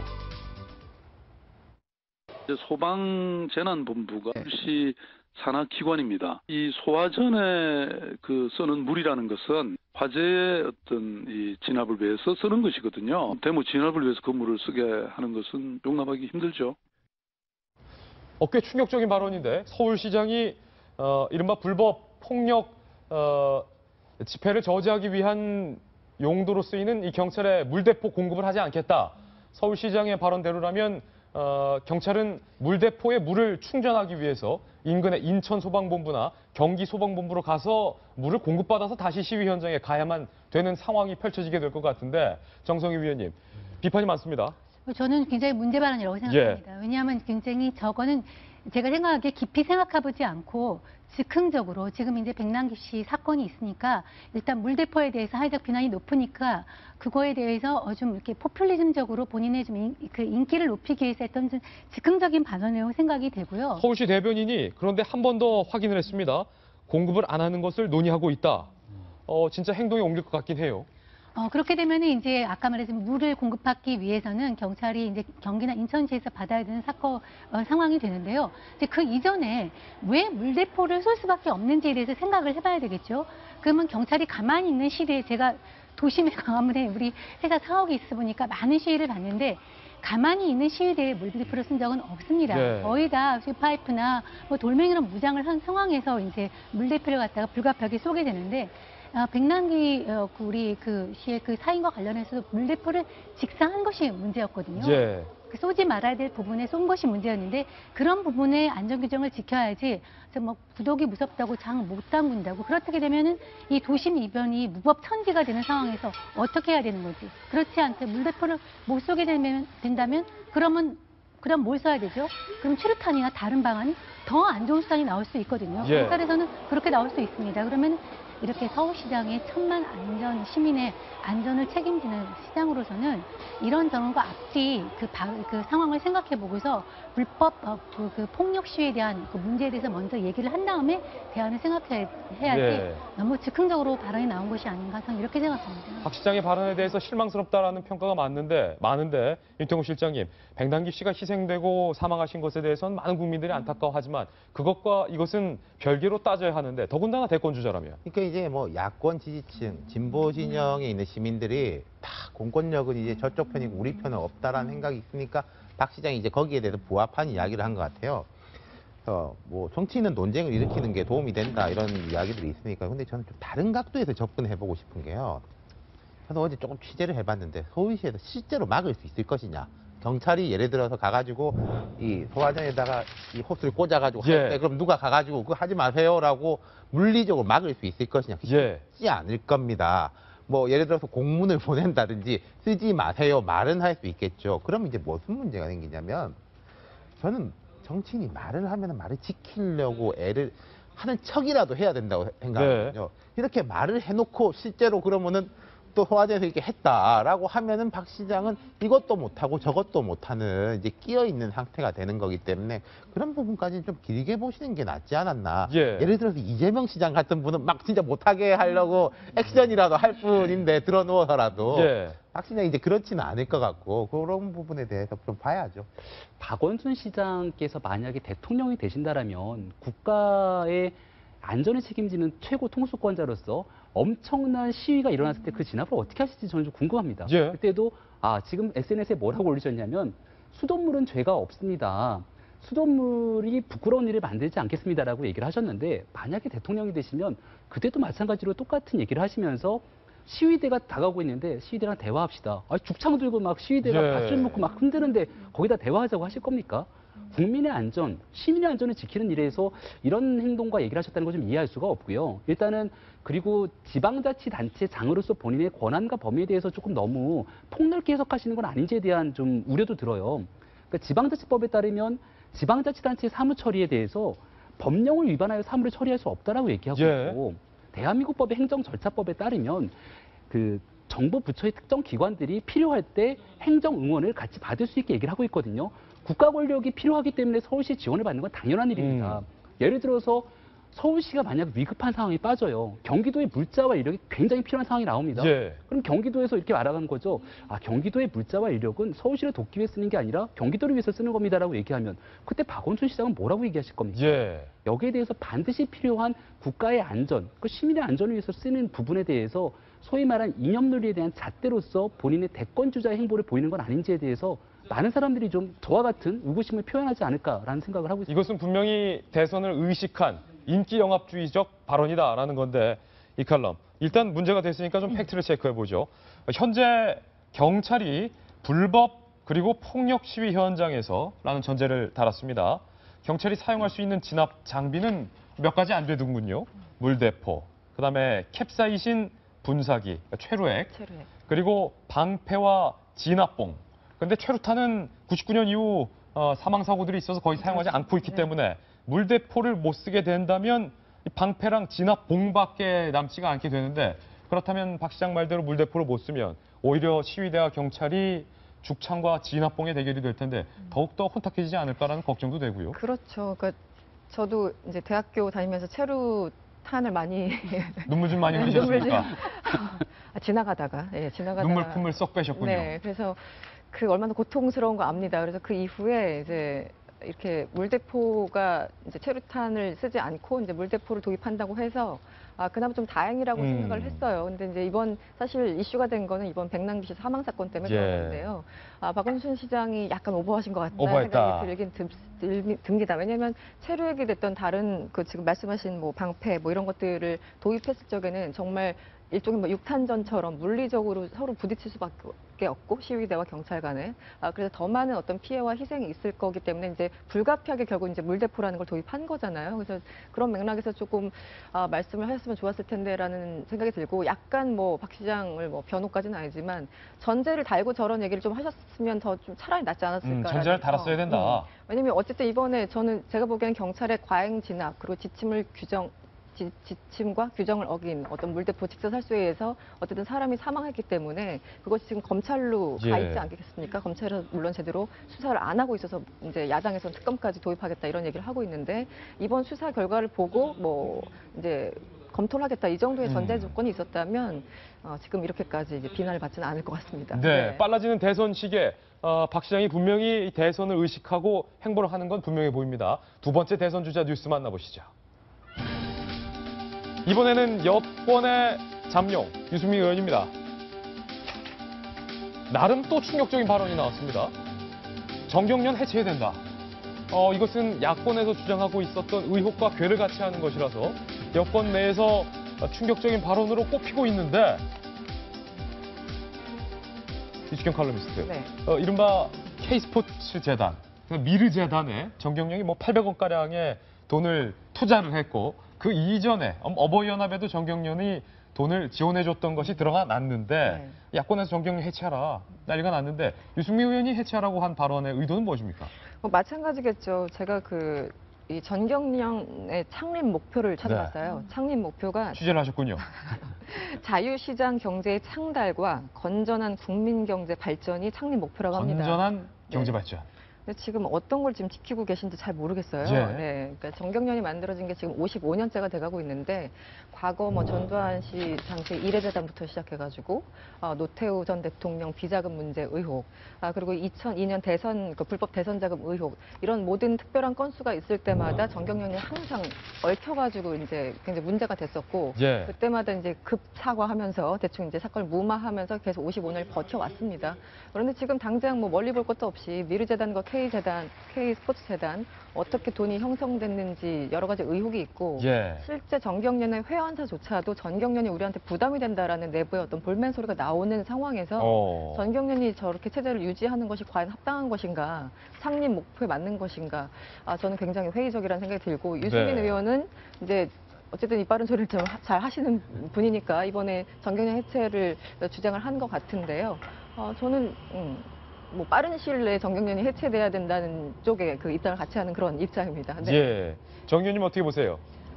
소방재난본부가 서울시 산하기관입니다. 이 소화전에 쓰는 물이라는 것은 화재의 어떤 이 진압을 위해서 쓰는 것이거든요. 대모 진압을 위해서 그 물을 쓰게 하는 것은 용납하기 힘들죠. 꽤 충격적인 발언인데 서울시장이 이른바 불법 폭력 집회를 저지하기 위한 용도로 쓰이는 이 경찰의 물대포 공급을 하지 않겠다. 서울시장의 발언대로라면 경찰은 물대포에 물을 충전하기 위해서 인근의 인천소방본부나 경기소방본부로 가서 물을 공급받아서 다시 시위 현장에 가야만 되는 상황이 펼쳐지게 될 것 같은데 정성희 위원님, 비판이 많습니다. 저는 굉장히 문제 발언이라고 생각합니다. 왜냐하면 굉장히 저거는 제가 생각하기에 깊이 생각해보지 않고 즉흥적으로 지금 이제 백남기 씨 사건이 있으니까 일단 물대포에 대해서 사회적 비난이 높으니까 그거에 대해서 좀 이렇게 포퓰리즘적으로 본인의 좀 그 인기를 높이기 위해서 했던 좀 즉흥적인 발언이라고 생각이 되고요. 서울시 대변인이 그런데 한 번 더 확인을 했습니다. 공급을 안 하는 것을 논의하고 있다. 진짜 행동에 옮길 것 같긴 해요. 그렇게 되면은 이제 아까 말했지만 물을 공급하기 위해서는 경찰이 이제 경기나 인천시에서 받아야 되는 상황이 되는데요. 이제 그 이전에 왜 물대포를 쏠 수밖에 없는지에 대해서 생각을 해봐야 되겠죠. 그러면 경찰이 가만히 있는 시대에 제가 도심의 광화문에 우리 회사 사옥이 있어 보니까 많은 시위를 봤는데 가만히 있는 시위대에 물대포를 쓴 적은 없습니다. 네. 거의 다 파이프나 뭐 돌멩이로 무장을 한 상황에서 이제 물대포를 갖다가 불가피하게 쏘게 되는데 백남기 우리 그 시의 그 사인과 관련해서도 물대포를 직사한 것이 문제였거든요. 예. 그 쏘지 말아야 될 부분에 쏜 것이 문제였는데 그런 부분의 안전 규정을 지켜야지. 뭐 구독이 무섭다고 장 못 담근다고 그렇게 되면은 이 도심 이변이 무법천지가 되는 상황에서 어떻게 해야 되는 거지? 그렇지 않게 물대포를 못 쏘게 된다면 그럼 뭘 써야 되죠? 그럼 최루탄이나 다른 방안이 더 안 좋은 수단이 나올 수 있거든요. 예. 경찰에서는 그렇게 나올 수 있습니다. 그러면 이렇게 서울시장의 천만 안전, 시민의 안전을 책임지는 시장으로서는 이런저런과 앞뒤 그 상황을 생각해 보고서 불법 그 폭력 시위에 대한 그 문제에 대해서 먼저 얘기를 한 다음에 대안을 생각해야지 예. 너무 즉흥적으로 발언이 나온 것이 아닌가 저는 이렇게 생각합니다. 박 시장의 발언에 대해서 실망스럽다라는 평가가 많은데 윤태호 실장님, 백남기 씨가 희생되고 사망하신 것에 대해서는 많은 국민들이 안타까워하지만 그것과 이것은 별개로 따져야 하는데 더군다나 대권 주자라며. 그러니까 이제 뭐 야권 지지층, 진보 진영에 있는 시민들이 다 공권력은 이제 저쪽 편이고 우리 편은 없다라는 생각이 있으니까 박 시장이 이제 거기에 대해서 부합한 이야기를 한 것 같아요. 뭐 정치인은 논쟁을 일으키는 게 도움이 된다 이런 이야기들이 있으니까 근데 저는 좀 다른 각도에서 접근해보고 싶은 게요. 저도 어제 조금 취재를 해봤는데 서울시에서 실제로 막을 수 있을 것이냐. 경찰이 예를 들어서 가가지고 이 소화전에다가 이 호스를 꽂아가지고 할 때 그럼 누가 가가지고 그거 하지 마세요라고 물리적으로 막을 수 있을 것이냐. 쉽지 않을 겁니다. 뭐 예를 들어서 공문을 보낸다든지 쓰지 마세요 말은 할 수 있겠죠. 그럼 이제 무슨 문제가 생기냐면 저는 정치인이 말을 하면 말을 지키려고 애를 하는 척이라도 해야 된다고 생각하거든요. 이렇게 말을 해놓고 실제로 그러면은 또 소화전에서 이렇게 했다라고 하면은 박 시장은 이것도 못하고 저것도 못하는 이제 끼어있는 상태가 되는 거기 때문에 그런 부분까지는 좀 길게 보시는 게 낫지 않았나. 예를 들어서 이재명 시장 같은 분은 막 진짜 못하게 하려고 액션이라도 할 뿐인데 들어누워서라도 박 시장이 이제 그렇지는 않을 것 같고 그런 부분에 대해서 좀 봐야죠. 박원순 시장께서 만약에 대통령이 되신다라면 국가의 안전을 책임지는 최고 통수권자로서 엄청난 시위가 일어났을 때 그 진압을 어떻게 하실지 저는 좀 궁금합니다. 그때도 지금 SNS에 뭐라고 올리셨냐면 수돗물은 죄가 없습니다. 수돗물이 부끄러운 일을 만들지 않겠습니다라고 얘기를 하셨는데 만약에 대통령이 되시면 그때도 마찬가지로 똑같은 얘기를 하시면서 시위대가 다가오고 있는데 시위대랑 대화합시다. 죽창 들고 막 시위대가 밧줄 묶고 막 흔드는데 거기다 대화하자고 하실 겁니까? 국민의 안전, 시민의 안전을 지키는 일에서 이런 행동과 얘기를 하셨다는 걸 좀 이해할 수가 없고요. 일단은 그리고 지방자치단체장으로서 본인의 권한과 범위에 대해서 조금 너무 폭넓게 해석하시는 건 아닌지에 대한 좀 우려도 들어요. 그러니까 지방자치법에 따르면 지방자치단체 사무처리에 대해서 법령을 위반하여 사무를 처리할 수 없다라고 얘기하고 있고 대한민국 법의 행정절차법에 따르면 그 정부 부처의 특정 기관들이 필요할 때 행정 응원을 같이 받을 수 있게 얘기를 하고 있거든요. 국가 권력이 필요하기 때문에 서울시 지원을 받는 건 당연한 일입니다. 예를 들어서 서울시가 만약 위급한 상황이 빠져요. 경기도의 물자와 인력이 굉장히 필요한 상황이 나옵니다. 그럼 경기도에서 이렇게 말하는 거죠. 경기도의 물자와 인력은 서울시를 돕기 위해 쓰는 게 아니라 경기도를 위해서 쓰는 겁니다라고 얘기하면 그때 박원순 시장은 뭐라고 얘기하실 겁니까? 여기에 대해서 반드시 필요한 국가의 안전, 그 시민의 안전을 위해서 쓰는 부분에 대해서 소위 말한 이념 논리에 대한 잣대로서 본인의 대권주자의 행보를 보이는 건 아닌지에 대해서 많은 사람들이 좀 저와 같은 의구심을 표현하지 않을까라는 생각을 하고 있습니다. 이것은 분명히 대선을 의식한 인기 영합주의적 발언이다라는 건데 이 칼럼 일단 문제가 됐으니까 좀 팩트를 체크해보죠. 현재 경찰이 불법 그리고 폭력 시위 현장에서라는 전제를 달았습니다. 경찰이 사용할 수 있는 진압 장비는 몇 가지 안 되더군요. 물대포, 그다음에 캡사이신 분사기, 최루액, 그리고 방패와 진압봉. 근데 최루탄은 99년 이후 사망 사고들이 있어서 거의 사용하지 않고 있기 때문에 물대포를 못 쓰게 된다면 이 방패랑 진압 봉밖에 남지가 않게 되는데 그렇다면 박 시장 말대로 물대포를 못 쓰면 오히려 시위대와 경찰이 죽창과 진압봉의 대결이 될 텐데 더욱더 혼탁해지지 않을까라는 걱정도 되고요. 그렇죠. 그러니까 저도 이제 대학교 다니면서 체류탄을 많이 눈물 좀 많이 흘리셨습니까? 지나가다가 눈물 품을 쏙 빼셨군요. 네, 그래서 그 얼마나 고통스러운 거 압니다. 그래서 그 이후에 이제 이렇게 물대포가 이제 체류탄을 쓰지 않고 이제 물대포를 도입한다고 해서 그나마 좀 다행이라고 생각을 했어요. 근데 이제 이번 사실 이슈가 된 거는 이번 백남기시 사망 사건 때문에 그런데요. 박원순 시장이 약간 오버하신 것 같다는 생각이 듭니다. 왜냐하면 체류액이 됐던 다른 그 지금 말씀하신 뭐 방패 뭐 이런 것들을 도입했을 적에는 정말 일종의 뭐 육탄전처럼 물리적으로 서로 부딪힐 수밖에 없고 시위대와 경찰 간에 그래서 더 많은 어떤 피해와 희생이 있을 거기 때문에 이제 불가피하게 결국 이제 물대포라는 걸 도입한 거잖아요. 그래서 그런 맥락에서 조금 말씀을 하셨으면 좋았을 텐데라는 생각이 들고 약간 뭐 박 시장을 뭐 변호까지는 아니지만 전제를 달고 저런 얘기를 좀 하셨으면 더 좀 차라리 낫지 않았을까. 전제를 달았어야 된다. 왜냐면 어쨌든 이번에 제가 보기에는 경찰의 과잉 진압 그리고 지침과 규정을 어긴 어떤 물대포 직사살수에 의해서 어쨌든 사람이 사망했기 때문에 그것이 지금 검찰로 가 있지 않겠습니까? 검찰은 물론 제대로 수사를 안 하고 있어서 이제 야당에서는 특검까지 도입하겠다 이런 얘기를 하고 있는데 이번 수사 결과를 보고 뭐 이제 검토를 하겠다 이 정도의 전제 조건이 있었다면 지금 이렇게까지 이제 비난을 받지는 않을 것 같습니다. 네, 빨라지는 대선 시기에 박 시장이 분명히 대선을 의식하고 행보를 하는 건 분명해 보입니다. 두 번째 대선 주자 뉴스 만나보시죠. 이번에는 여권의 잠룡 유승민 의원입니다. 나름 또 충격적인 발언이 나왔습니다. 정경련 해체해야 된다. 이것은 야권에서 주장하고 있었던 의혹과 괴를 같이 하는 것이라서 여권 내에서 충격적인 발언으로 꼽히고 있는데 이주경 칼럼니스트, 이른바 K스포츠 재단, 미르 재단에 정경련이 뭐 800억가량의 돈을 투자를 했고 그 이전에 어버이연합에도 정경련이 돈을 지원해줬던 것이 드러가 났는데 야권에서 정경련 해체하라 난리가 났는데 유승민 의원이 해체하라고 한 발언의 의도는 무엇입니까? 마찬가지겠죠. 제가 이 전경련의 창립 목표를 찾아봤어요. 창립 목표가 취재를 하셨군요. 자유시장 경제의 창달과 건전한 국민 경제 발전이 창립 목표라고 합니다. 건전한 경제 발전. 근데 지금 어떤 걸 지금 지키고 계신지 잘 모르겠어요. 네, 그러니까 정경련이 만들어진 게 지금 55년째가 돼가고 있는데 과거 뭐 전두환 씨 당시 이례재단부터 시작해가지고 노태우 전 대통령 비자금 문제 의혹, 그리고 2002년 대선 불법 대선 자금 의혹 이런 모든 특별한 건수가 있을 때마다 정경련이 항상 얽혀가지고 이제 굉장히 문제가 됐었고 그때마다 이제 급 사과하면서 대충 이제 사건을 무마하면서 계속 55년을 버텨왔습니다. 그런데 지금 당장 뭐 멀리 볼 것도 없이 미르재단과 K재단, K스포츠재단 어떻게 돈이 형성됐는지 여러 가지 의혹이 있고 실제 정경련의 회원사조차도 전경련이 우리한테 부담이 된다라는 내부의 어떤 볼멘 소리가 나오는 상황에서 전경련이 저렇게 체제를 유지하는 것이 과연 합당한 것인가, 창립 목표에 맞는 것인가, 저는 굉장히 회의적이라는 생각이 들고 유승민 의원은 이제 어쨌든 이 빠른 소리를 좀 잘 하시는 분이니까 이번에 정경련 해체를 주장을 한 것 같은데요. 저는 뭐 빠른 시일 내에 정경련이 해체돼야 된다는 쪽에 그 입장을 같이 하는 그런 입장입니다. 정경련님 어떻게 보세요?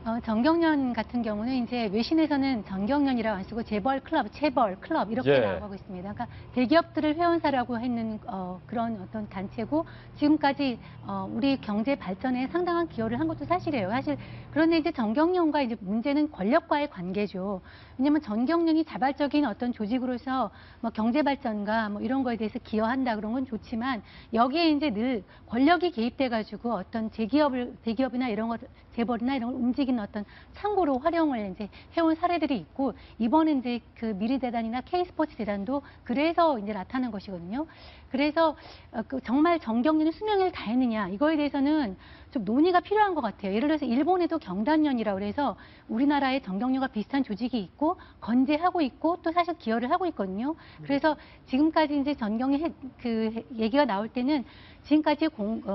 정경련 같은 경우는 이제 외신에서는 정경련이라고 안 쓰고 재벌 클럽 이렇게 나오고 있습니다. 그러니까 대기업들을 회원사라고 했는 그런 어떤 단체고 지금까지 우리 경제 발전에 상당한 기여를 한 것도 사실이에요. 사실 그런데 이제 정경련과 이제 문제는 권력과의 관계죠. 왜냐하면 전경련이 자발적인 어떤 조직으로서 뭐 경제 발전과 뭐 이런 거에 대해서 기여한다 그런 건 좋지만 여기에 이제 늘 권력이 개입돼 가지고 어떤 대기업이나 이런 것 재벌이나 이런 걸 움직이는 어떤 창고로 활용을 이제 해온 사례들이 있고 이번에 이제 그 미르재단이나 K스포츠 재단도 그래서 이제 나타난 것이거든요. 그래서 정말 정경련이 수명을 다했느냐 이거에 대해서는 좀 논의가 필요한 것 같아요. 예를 들어서 일본에도 경단련이라고 해서 우리나라에 정경련과 비슷한 조직이 있고 건재하고 있고 또 사실 기여를 하고 있거든요. 그래서 지금까지 이제 전경련 그 얘기가 나올 때는 지금까지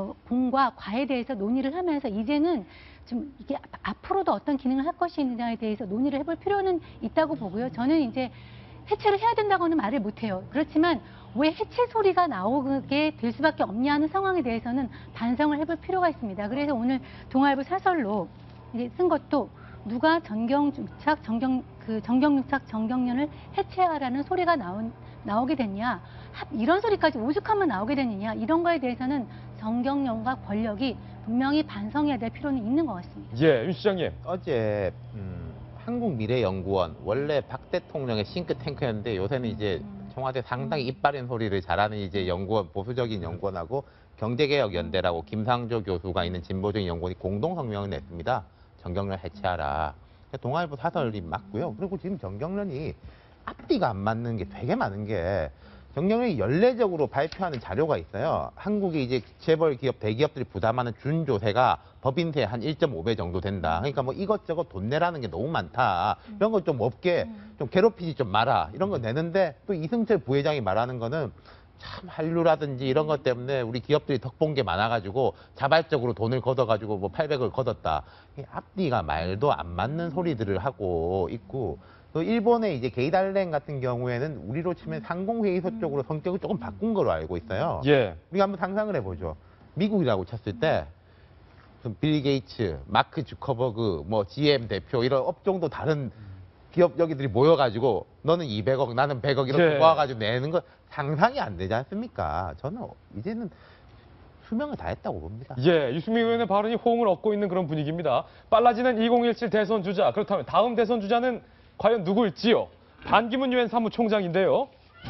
공과 과에 대해서 논의를 하면서 이제는 좀 이게 앞으로도 어떤 기능을 할 것이냐에 대해서 논의를 해볼 필요는 있다고 보고요. 저는 이제 해체를 해야 된다고는 말을 못해요. 그렇지만 왜 해체 소리가 나오게 될 수밖에 없냐 하는 상황에 대해서는 반성을 해볼 필요가 있습니다. 그래서 오늘 동아일보 사설로 이제 쓴 것도 누가 정경유착, 정경련을 해체하라는 소리가 나오게 됐냐, 이런 소리까지 오죽하면 나오게 되느냐, 이런 거에 대해서는 정경련과 권력이 분명히 반성해야 될 필요는 있는 것 같습니다. 예, 윤 시장님. 어제 한국미래연구원 원래 박 대통령의 싱크탱크였는데 요새는 이제 청와대 상당히 이빠른 소리를 잘하는 이제 연구원, 보수적인 연구원하고 경제개혁연대라고 김상조 교수가 있는 진보적인 연구원이 공동 성명을 냈습니다. 정경련 해체하라. 동아일보 사설이 맞고요. 그리고 지금 정경련이 앞뒤가 안 맞는 게 되게 많은 게, 정경련이 연례적으로 발표하는 자료가 있어요. 한국의 이제 재벌 기업, 대기업들이 부담하는 준조세가 법인세 한 1.5배 정도 된다. 그러니까 뭐 이것저것 돈 내라는 게 너무 많다. 이런 거 좀 없게 좀 괴롭히지 좀 마라. 이런 거 내는데, 또 이승철 부회장이 말하는 거는 참 한류라든지 이런 것 때문에 우리 기업들이 덕본 게 많아가지고 자발적으로 돈을 걷어가지고 뭐 800을 걷었다. 앞뒤가 말도 안 맞는 소리들을 하고 있고, 또 일본의 이제 게이달랭 같은 경우에는 우리로 치면 상공회의소 쪽으로 성격을 조금 바꾼 걸로 알고 있어요. 예. 우리가 한번 상상을 해보죠. 미국이라고 쳤을 때 빌 게이츠, 마크 주커버그, 뭐 GM 대표 이런 업종도 다른 기업 여기들이 모여가지고 너는 200억, 나는 100억 이렇게 네. 모아가지고 내는 거 상상이 안 되지 않습니까? 저는 이제는 수명을 다했다고 봅니다. 예, 유승민 의원의 발언이 호응을 얻고 있는 그런 분위기입니다. 빨라지는 2017 대선 주자. 그렇다면 다음 대선 주자는 과연 누구일지요? 반기문 유엔 사무총장인데요.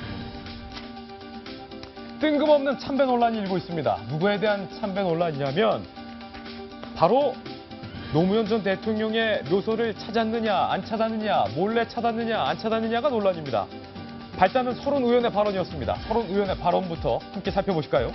뜬금없는 참배 논란이 일고 있습니다. 누구에 대한 참배 논란이냐면 바로 노무현 전 대통령의 묘소를 찾았느냐 안 찾았느냐, 몰래 찾았느냐 안 찾았느냐가 논란입니다. 발단은 서른 의원의 발언이었습니다. 서른 의원의 발언부터 함께 살펴보실까요?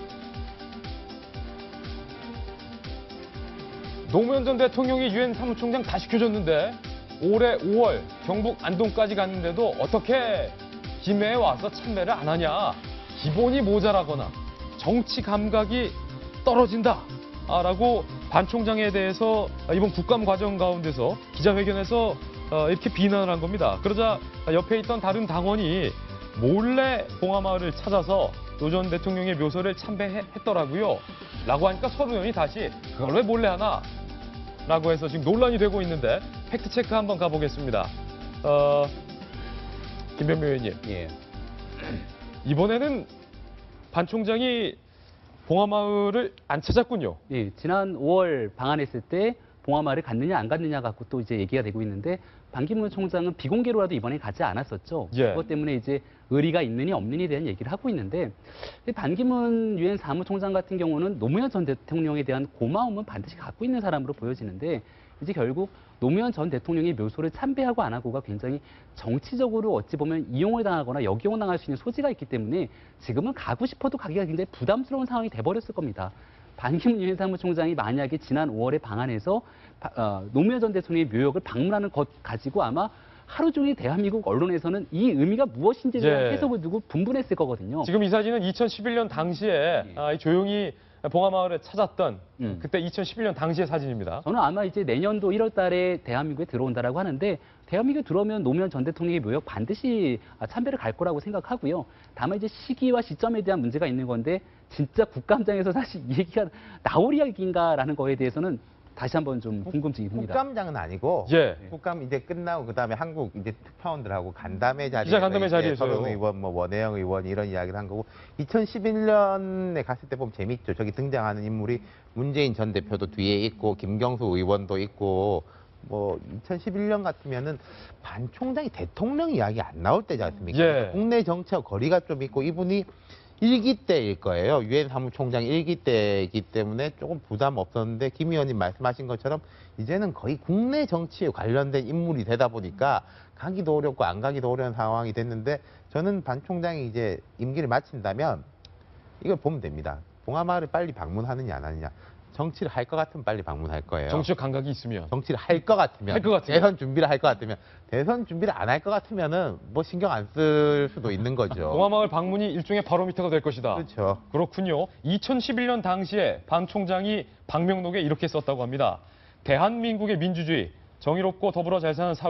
노무현 전 대통령이 유엔 사무총장 다 시켜줬는데 올해 5월 경북 안동까지 갔는데도 어떻게 김해에 와서 참배를 안 하냐. 기본이 모자라거나 정치 감각이 떨어진다. 라고 반 총장에 대해서 이번 국감 과정 가운데서 기자회견에서 이렇게 비난을 한 겁니다. 그러자 옆에 있던 다른 당원이 몰래 봉하마을을 찾아서 노 전 대통령의 묘소를 참배했더라고요. 라고 하니까 서른 의원이 다시 그걸 왜 몰래 하나? 라고 해서 지금 논란이 되고 있는데 팩트체크 한번 가보겠습니다. 김병민 의원님. 예. 이번에는 반 총장이 봉하마을을 안 찾았군요. 예, 지난 5월 방한했을 때 봉하마을을 갔느냐 안 갔느냐 갖고 또 이제 얘기가 되고 있는데, 반기문 총장은 비공개로라도 이번에 가지 않았었죠. 예. 그것 때문에 이제 의리가 있느니 없느니에 대한 얘기를 하고 있는데, 반기문 유엔 사무총장 같은 경우는 노무현 전 대통령에 대한 고마움은 반드시 갖고 있는 사람으로 보여지는데, 이제 결국 노무현 전 대통령의 묘소를 참배하고 안 하고가 굉장히 정치적으로 어찌 보면 이용을 당하거나 역이용당할 수 있는 소지가 있기 때문에 지금은 가고 싶어도 가기가 굉장히 부담스러운 상황이 돼버렸을 겁니다. 반기문 유엔 사무총장이 만약에 지난 5월에 방한해서 노무현 전 대통령의 묘역을 방문하는 것 가지고 아마 하루 종일 대한민국 언론에서는 이 의미가 무엇인지에 대한 예. 해석을 두고 분분했을 거거든요. 지금 이 사진은 2011년 당시에 조용히 봉하마을을 찾았던 그때 2011년 당시의 사진입니다. 저는 아마 이제 내년도 1월 달에 대한민국에 들어온다라고 하는데, 대한민국에 들어오면 노무현 전 대통령의 묘역 반드시 참배를 갈 거라고 생각하고요. 다만 이제 시기와 시점에 대한 문제가 있는 건데, 진짜 국감장에서 사실 이 얘기가 나올 이야기인가라는 거에 대해서는 다시 한번 좀 궁금증이 듭니다. 국감장은 아니고, 예. 국감 이제 끝나고 그다음에 한국 이제 특파원들하고 간담회 자리에 기자 간담회 자리에서요. 서른 의원, 뭐 원혜영 의원 이런 이야기를 한 거고, 2011년에 갔을 때 보면 재밌죠. 저기 등장하는 인물이 문재인 전 대표도 뒤에 있고 김경수 의원도 있고, 뭐 2011년 같으면은 반 총장이 대통령 이야기 안 나올 때지 않습니까? 예. 국내 정치와 거리가 좀 있고, 이분이 1기 때일 거예요. 유엔 사무총장 1기 때이기 때문에 조금 부담 없었는데, 김 의원님 말씀하신 것처럼 이제는 거의 국내 정치에 관련된 인물이 되다 보니까 가기도 어렵고 안 가기도 어려운 상황이 됐는데, 저는 반 총장이 이제 임기를 마친다면 이걸 보면 됩니다. 봉하마을을 빨리 방문하느냐 안 하느냐. 정치를 할 것 같으면 빨리 방문할 거예요. 정치적 감각이 있으면. 정치를 할 것 같으면. 할 것 같으면. 대선 준비를 할 것 같으면. 대선 준비를 안 할 것 같으면은 뭐 신경 안 쓸 수도 있는 거죠. 봉하마을 방문이 일종의 바로미터가 될 것이다. 그렇죠. 그렇군요. 2011년 당시에 반 총장이 방명록에 이렇게 썼다고 합니다. 대한민국의 민주주의, 정의롭고 더불어 잘 사는 사회,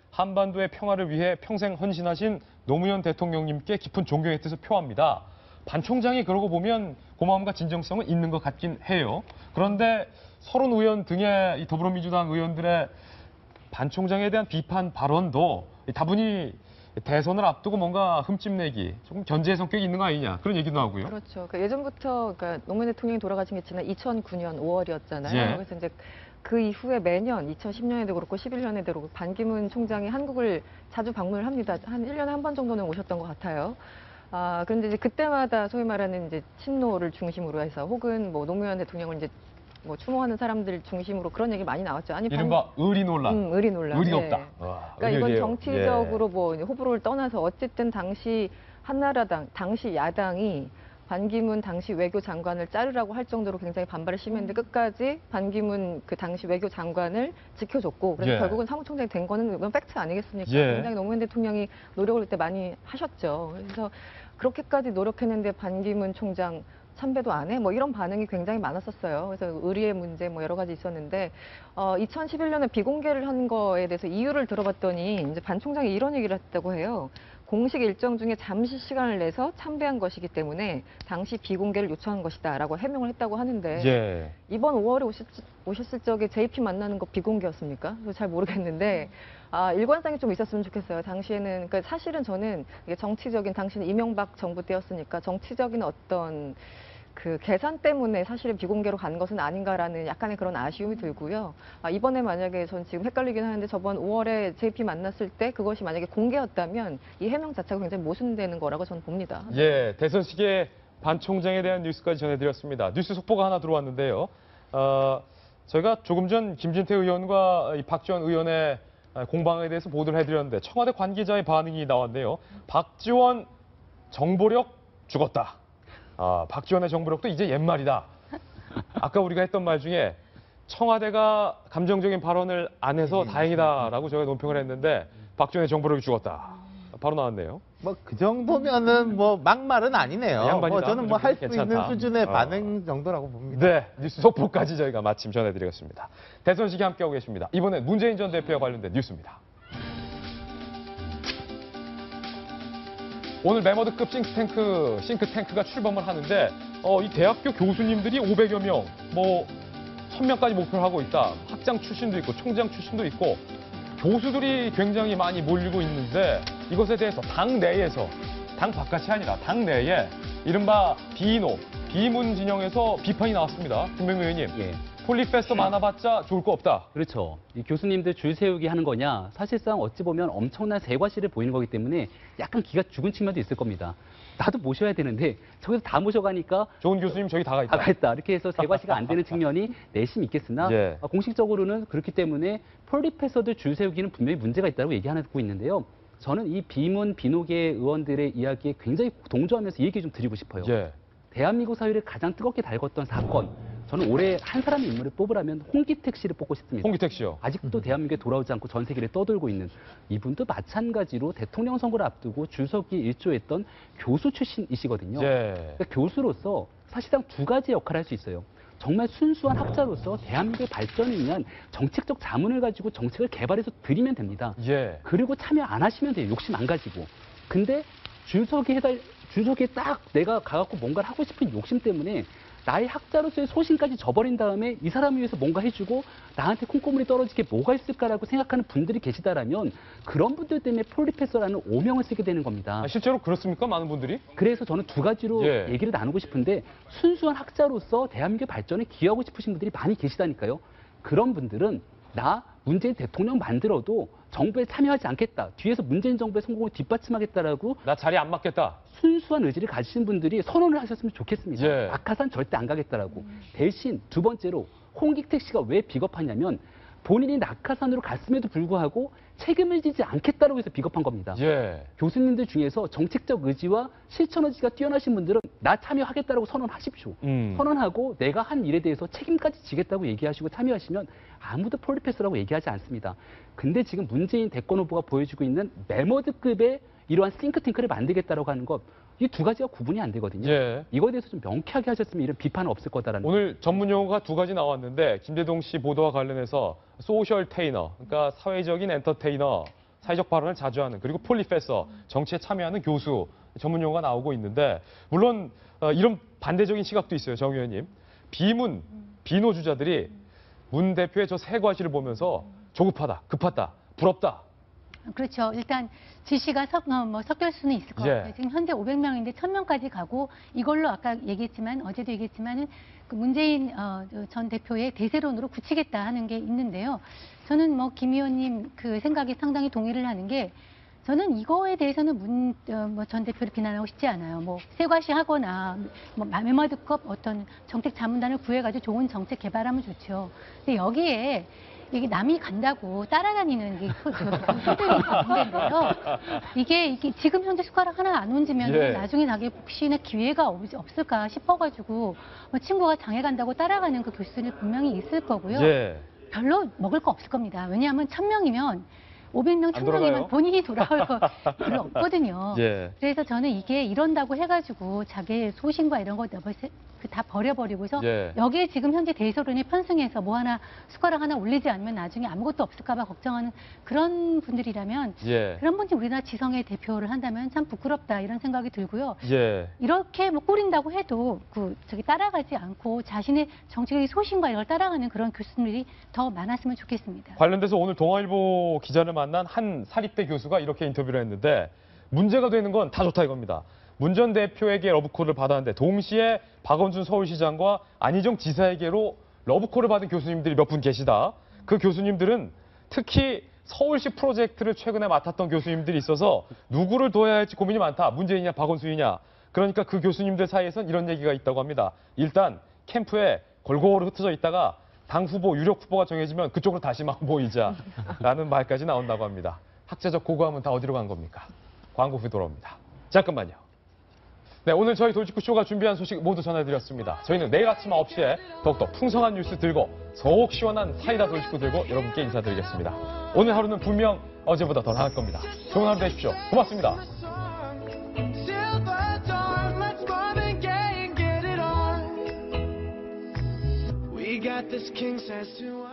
한반도의 평화를 위해 평생 헌신하신 노무현 대통령님께 깊은 존경의 뜻을 표합니다. 반 총장이 그러고 보면 고마움과 진정성은 있는 것 같긴 해요. 그런데 서른 의원 등의 이 더불어민주당 의원들의 반 총장에 대한 비판 발언도 다분히 대선을 앞두고 뭔가 흠집내기, 조금 견제의 성격이 있는 거 아니냐 그런 얘기도 나오고요. 그렇죠. 그러니까 예전부터 그러니까 노무현 대통령이 돌아가신 게 지난 2009년 5월이었잖아요. 예. 그래서 이제 그 이후에 매년 2010년에도 그렇고 11년에도 그렇고 반기문 총장이 한국을 자주 방문을 합니다. 한 1년에 한 번 정도는 오셨던 것 같아요. 그런데 이제 그때마다 소위 말하는 이제 친노를 중심으로 해서 혹은 뭐 노무현 대통령을 이제 뭐 추모하는 사람들 중심으로 그런 얘기 많이 나왔죠. 아니 이른바 의리 논란. 의리 논란. 의리가 네. 없다. 와, 그러니까 이건 의리예요. 정치적으로 뭐 호불호를 떠나서 어쨌든 당시 한나라당, 당시 야당이 반기문 당시 외교장관을 자르라고 할 정도로 굉장히 반발을 심했는데 끝까지 반기문 그 당시 외교장관을 지켜줬고 그래서 예. 결국은 사무총장이 된 거는 이건 팩트 아니겠습니까? 예. 굉장히 노무현 대통령이 노력을 그때 많이 하셨죠. 그래서 그렇게까지 노력했는데 반기문 총장 참배도 안 해? 뭐 이런 반응이 굉장히 많았었어요. 그래서 의리의 문제 뭐 여러 가지 있었는데 2011년에 비공개를 한 거에 대해서 이유를 들어봤더니 이제 반 총장이 이런 얘기를 했다고 해요. 공식 일정 중에 잠시 시간을 내서 참배한 것이기 때문에 당시 비공개를 요청한 것이다라고 해명을 했다고 하는데 예. 이번 5월에 오셨을 적에 JP 만나는 거 비공개였습니까? 그래서 잘 모르겠는데 일관성이 좀 있었으면 좋겠어요. 당시에는 그러니까 사실은 저는 이게 정치적인 당시는 이명박 정부 때였으니까 정치적인 어떤 그 계산 때문에 사실은 비공개로 간 것은 아닌가라는 약간의 그런 아쉬움이 들고요. 이번에 만약에 전 지금 헷갈리긴 하는데 저번 5월에 JP 만났을 때 그것이 만약에 공개였다면 이 해명 자체가 굉장히 모순되는 거라고 저는 봅니다. 예, 대선 시기에 반 총장에 대한 뉴스까지 전해드렸습니다. 뉴스 속보가 하나 들어왔는데요. 저희가 조금 전 김진태 의원과 이 박지원 의원의 공방에 대해서 보도를 해드렸는데 청와대 관계자의 반응이 나왔네요. 박지원 정보력 죽었다. 박지원의 정보력도 이제 옛말이다. 아까 우리가 했던 말 중에 청와대가 감정적인 발언을 안 해서 다행이다라고 저희가 논평을 했는데 박지원의 정보력이 죽었다. 바로 나왔네요. 뭐 그 정도면은 뭐 막말은 아니네요. 양반이다. 뭐 저는 뭐 할 수 있는 괜찮다. 수준의 반응 정도라고 봅니다. 네, 뉴스 속보까지 저희가 마침 전해드리겠습니다. 대선 시기 함께하고 계십니다. 이번엔 문재인 전 대표와 관련된 뉴스입니다. 오늘 메머드급 싱크탱크가 출범을 하는데 이 대학교 교수님들이 500여 명, 뭐 1000명까지 목표를 하고 있다. 학장 출신도 있고 총장 출신도 있고 교수들이 굉장히 많이 몰리고 있는데 이것에 대해서 당 내에서 당 바깥이 아니라 당 내에 이른바 비문 진영에서 비판이 나왔습니다. 김명민 의원님. 예. 폴리페스터 많아봤자 좋을 거 없다. 그렇죠. 이 교수님들 줄 세우기 하는 거냐, 사실상 어찌 보면 엄청난 세과시를 보이는 거기 때문에 약간 기가 죽은 측면도 있을 겁니다. 나도 모셔야 되는데 저기서 다 모셔가니까 좋은 교수님 저기 다 가 있다. 다 가 있다. 이렇게 해서 세과시가 안 되는 측면이 내심 있겠으나 예. 공식적으로는 그렇기 때문에 폴리페서들 줄 세우기는 분명히 문제가 있다고 얘기하고 있는데요. 저는 이 비노계 의원들의 이야기에 굉장히 동조하면서 얘기 좀 드리고 싶어요. 예. 대한민국 사회를 가장 뜨겁게 달궜던 사건. 저는 올해 한 사람의 인물을 뽑으라면 홍기택 씨를 뽑고 싶습니다. 홍기택 씨요. 아직도 대한민국에 돌아오지 않고 전 세계를 떠돌고 있는 이분도 마찬가지로 대통령 선거를 앞두고 줄서기 일조했던 교수 출신이시거든요. 예. 그러니까 교수로서 사실상 두 가지 역할을 할 수 있어요. 정말 순수한 학자로서 대한민국의 발전을 위한 정책적 자문을 가지고 정책을 개발해서 드리면 됩니다. 예. 그리고 참여 안 하시면 돼요. 욕심 안 가지고. 근데 줄서기에 딱 내가 가갖고 뭔가를 하고 싶은 욕심 때문에 나의 학자로서의 소신까지 저버린 다음에 이 사람을 위해서 뭔가 해주고 나한테 콩고물이 떨어지게 뭐가 있을까라고 생각하는 분들이 계시다라면 그런 분들 때문에 폴리페서라는 오명을 쓰게 되는 겁니다. 실제로 그렇습니까? 많은 분들이? 그래서 저는 두 가지로 얘기를 나누고 싶은데 순수한 학자로서 대한민국의 발전에 기여하고 싶으신 분들이 많이 계시다니까요. 그런 분들은 나 문재인 대통령 만들어도 정부에 참여하지 않겠다. 뒤에서 문재인 정부의 성공을 뒷받침하겠다라고 나 자리 안 맡겠다. 순수한 의지를 가지신 분들이 선언을 하셨으면 좋겠습니다. 예. 낙하산 절대 안 가겠다라고. 대신 두 번째로 홍기택 씨가 왜 비겁하냐면 본인이 낙하산으로 갔음에도 불구하고 책임을 지지 않겠다라고 해서 비겁한 겁니다. 예. 교수님들 중에서 정책적 의지와 실천 의지가 뛰어나신 분들은 나 참여하겠다라고 선언하십시오. 선언하고 내가 한 일에 대해서 책임까지 지겠다고 얘기하시고 참여하시면 아무도 폴리페서라고 얘기하지 않습니다. 근데 지금 문재인 대권 후보가 보여주고 있는 메머드급의 이러한 싱크탱크를 만들겠다라고 하는 것, 이 두 가지가 구분이 안 되거든요. 예. 이거에 대해서 좀 명쾌하게 하셨으면 이런 비판은 없을 거다라는. 오늘 전문 용어가 두 가지 나왔는데 김대동 씨 보도와 관련해서 소셜 테이너, 그러니까 사회적인 엔터테이너, 사회적 발언을 자주 하는, 그리고 폴리페서, 정치에 참여하는 교수 전문 용어가 나오고 있는데, 물론 이런 반대적인 시각도 있어요, 정 의원님. 비노 주자들이 문 대표의 저 새 과실을 보면서 조급하다, 급하다, 부럽다. 그렇죠. 일단 지시가 섞일 수는 있을 것 같아요. 지금 현재 500명인데 1000명까지 가고, 이걸로 아까 얘기했지만, 어제도 얘기했지만은 그 문재인 전 대표의 대세론으로 굳히겠다 하는 게 있는데요. 저는 김 의원님 그 생각에 상당히 동의를 하는 게, 저는 이거에 대해서는 문 전 대표를 비난하고 싶지 않아요. 세과시하거나 메머드급 어떤 정책 자문단을 구해가지고 좋은 정책 개발하면 좋죠. 근데 여기에 이게 남이 간다고 따라다니는 소들이 문제인데요. 이게 지금 현재 숟가락 하나 안 얹으면 나중에 자기 혹시나 기회가 없을까 싶어가지고 친구가 장애 간다고 따라가는 그 교수들이 분명히 있을 거고요. 별로 먹을 거 없을 겁니다. 왜냐하면 1000명이면 500명, 1000명이면 본인이 돌아올 거 별로 없거든요. 그래서 저는 이게 이런다고 해가지고 자기의 소신과 이런 거 다 버려버리고서 여기에 지금 현재 대세론에 편승해서 숟가락 하나 올리지 않으면 나중에 아무것도 없을까 봐 걱정하는 그런 분들이라면 그런 분이 우리나라 지성의 대표를 한다면 참 부끄럽다 이런 생각이 들고요. 이렇게 꾸린다고 해도 따라가지 않고 자신의 정치적인 소신과 이걸 따라가는 그런 교수들이 더 많았으면 좋겠습니다. 관련돼서 오늘 동아일보 기자를 만난 한 사립대 교수가 이렇게 인터뷰를 했는데, 문제가 되는 건 다 좋다 이겁니다. 문 전 대표에게 러브콜을 받았는데 동시에 박원순 서울시장과 안희정 지사에게로 러브콜을 받은 교수님들이 몇 분 계시다. 그 교수님들은 특히 서울시 프로젝트를 최근에 맡았던 교수님들이 있어서 누구를 둬야 할지 고민이 많다. 문재인이냐 박원순이냐. 그러니까 그 교수님들 사이에선 이런 얘기가 있다고 합니다. 일단 캠프에 골고루 흩어져 있다가 당 후보, 유력 후보가 정해지면 그쪽으로 다시 막 모이자라는 말까지 나온다고 합니다. 학자적 고고함은 다 어디로 간 겁니까? 광고 후에 돌아옵니다. 잠깐만요. 네, 오늘 저희 돌직구쇼가 준비한 소식 모두 전해드렸습니다. 저희는 내일 아침 9시에 더욱더 풍성한 뉴스 들고 속 시원한 사이다 돌직구 들고 여러분께 인사드리겠습니다. 오늘 하루는 분명 어제보다 더 나을 겁니다. 좋은 하루 되십시오. 고맙습니다. We got this king size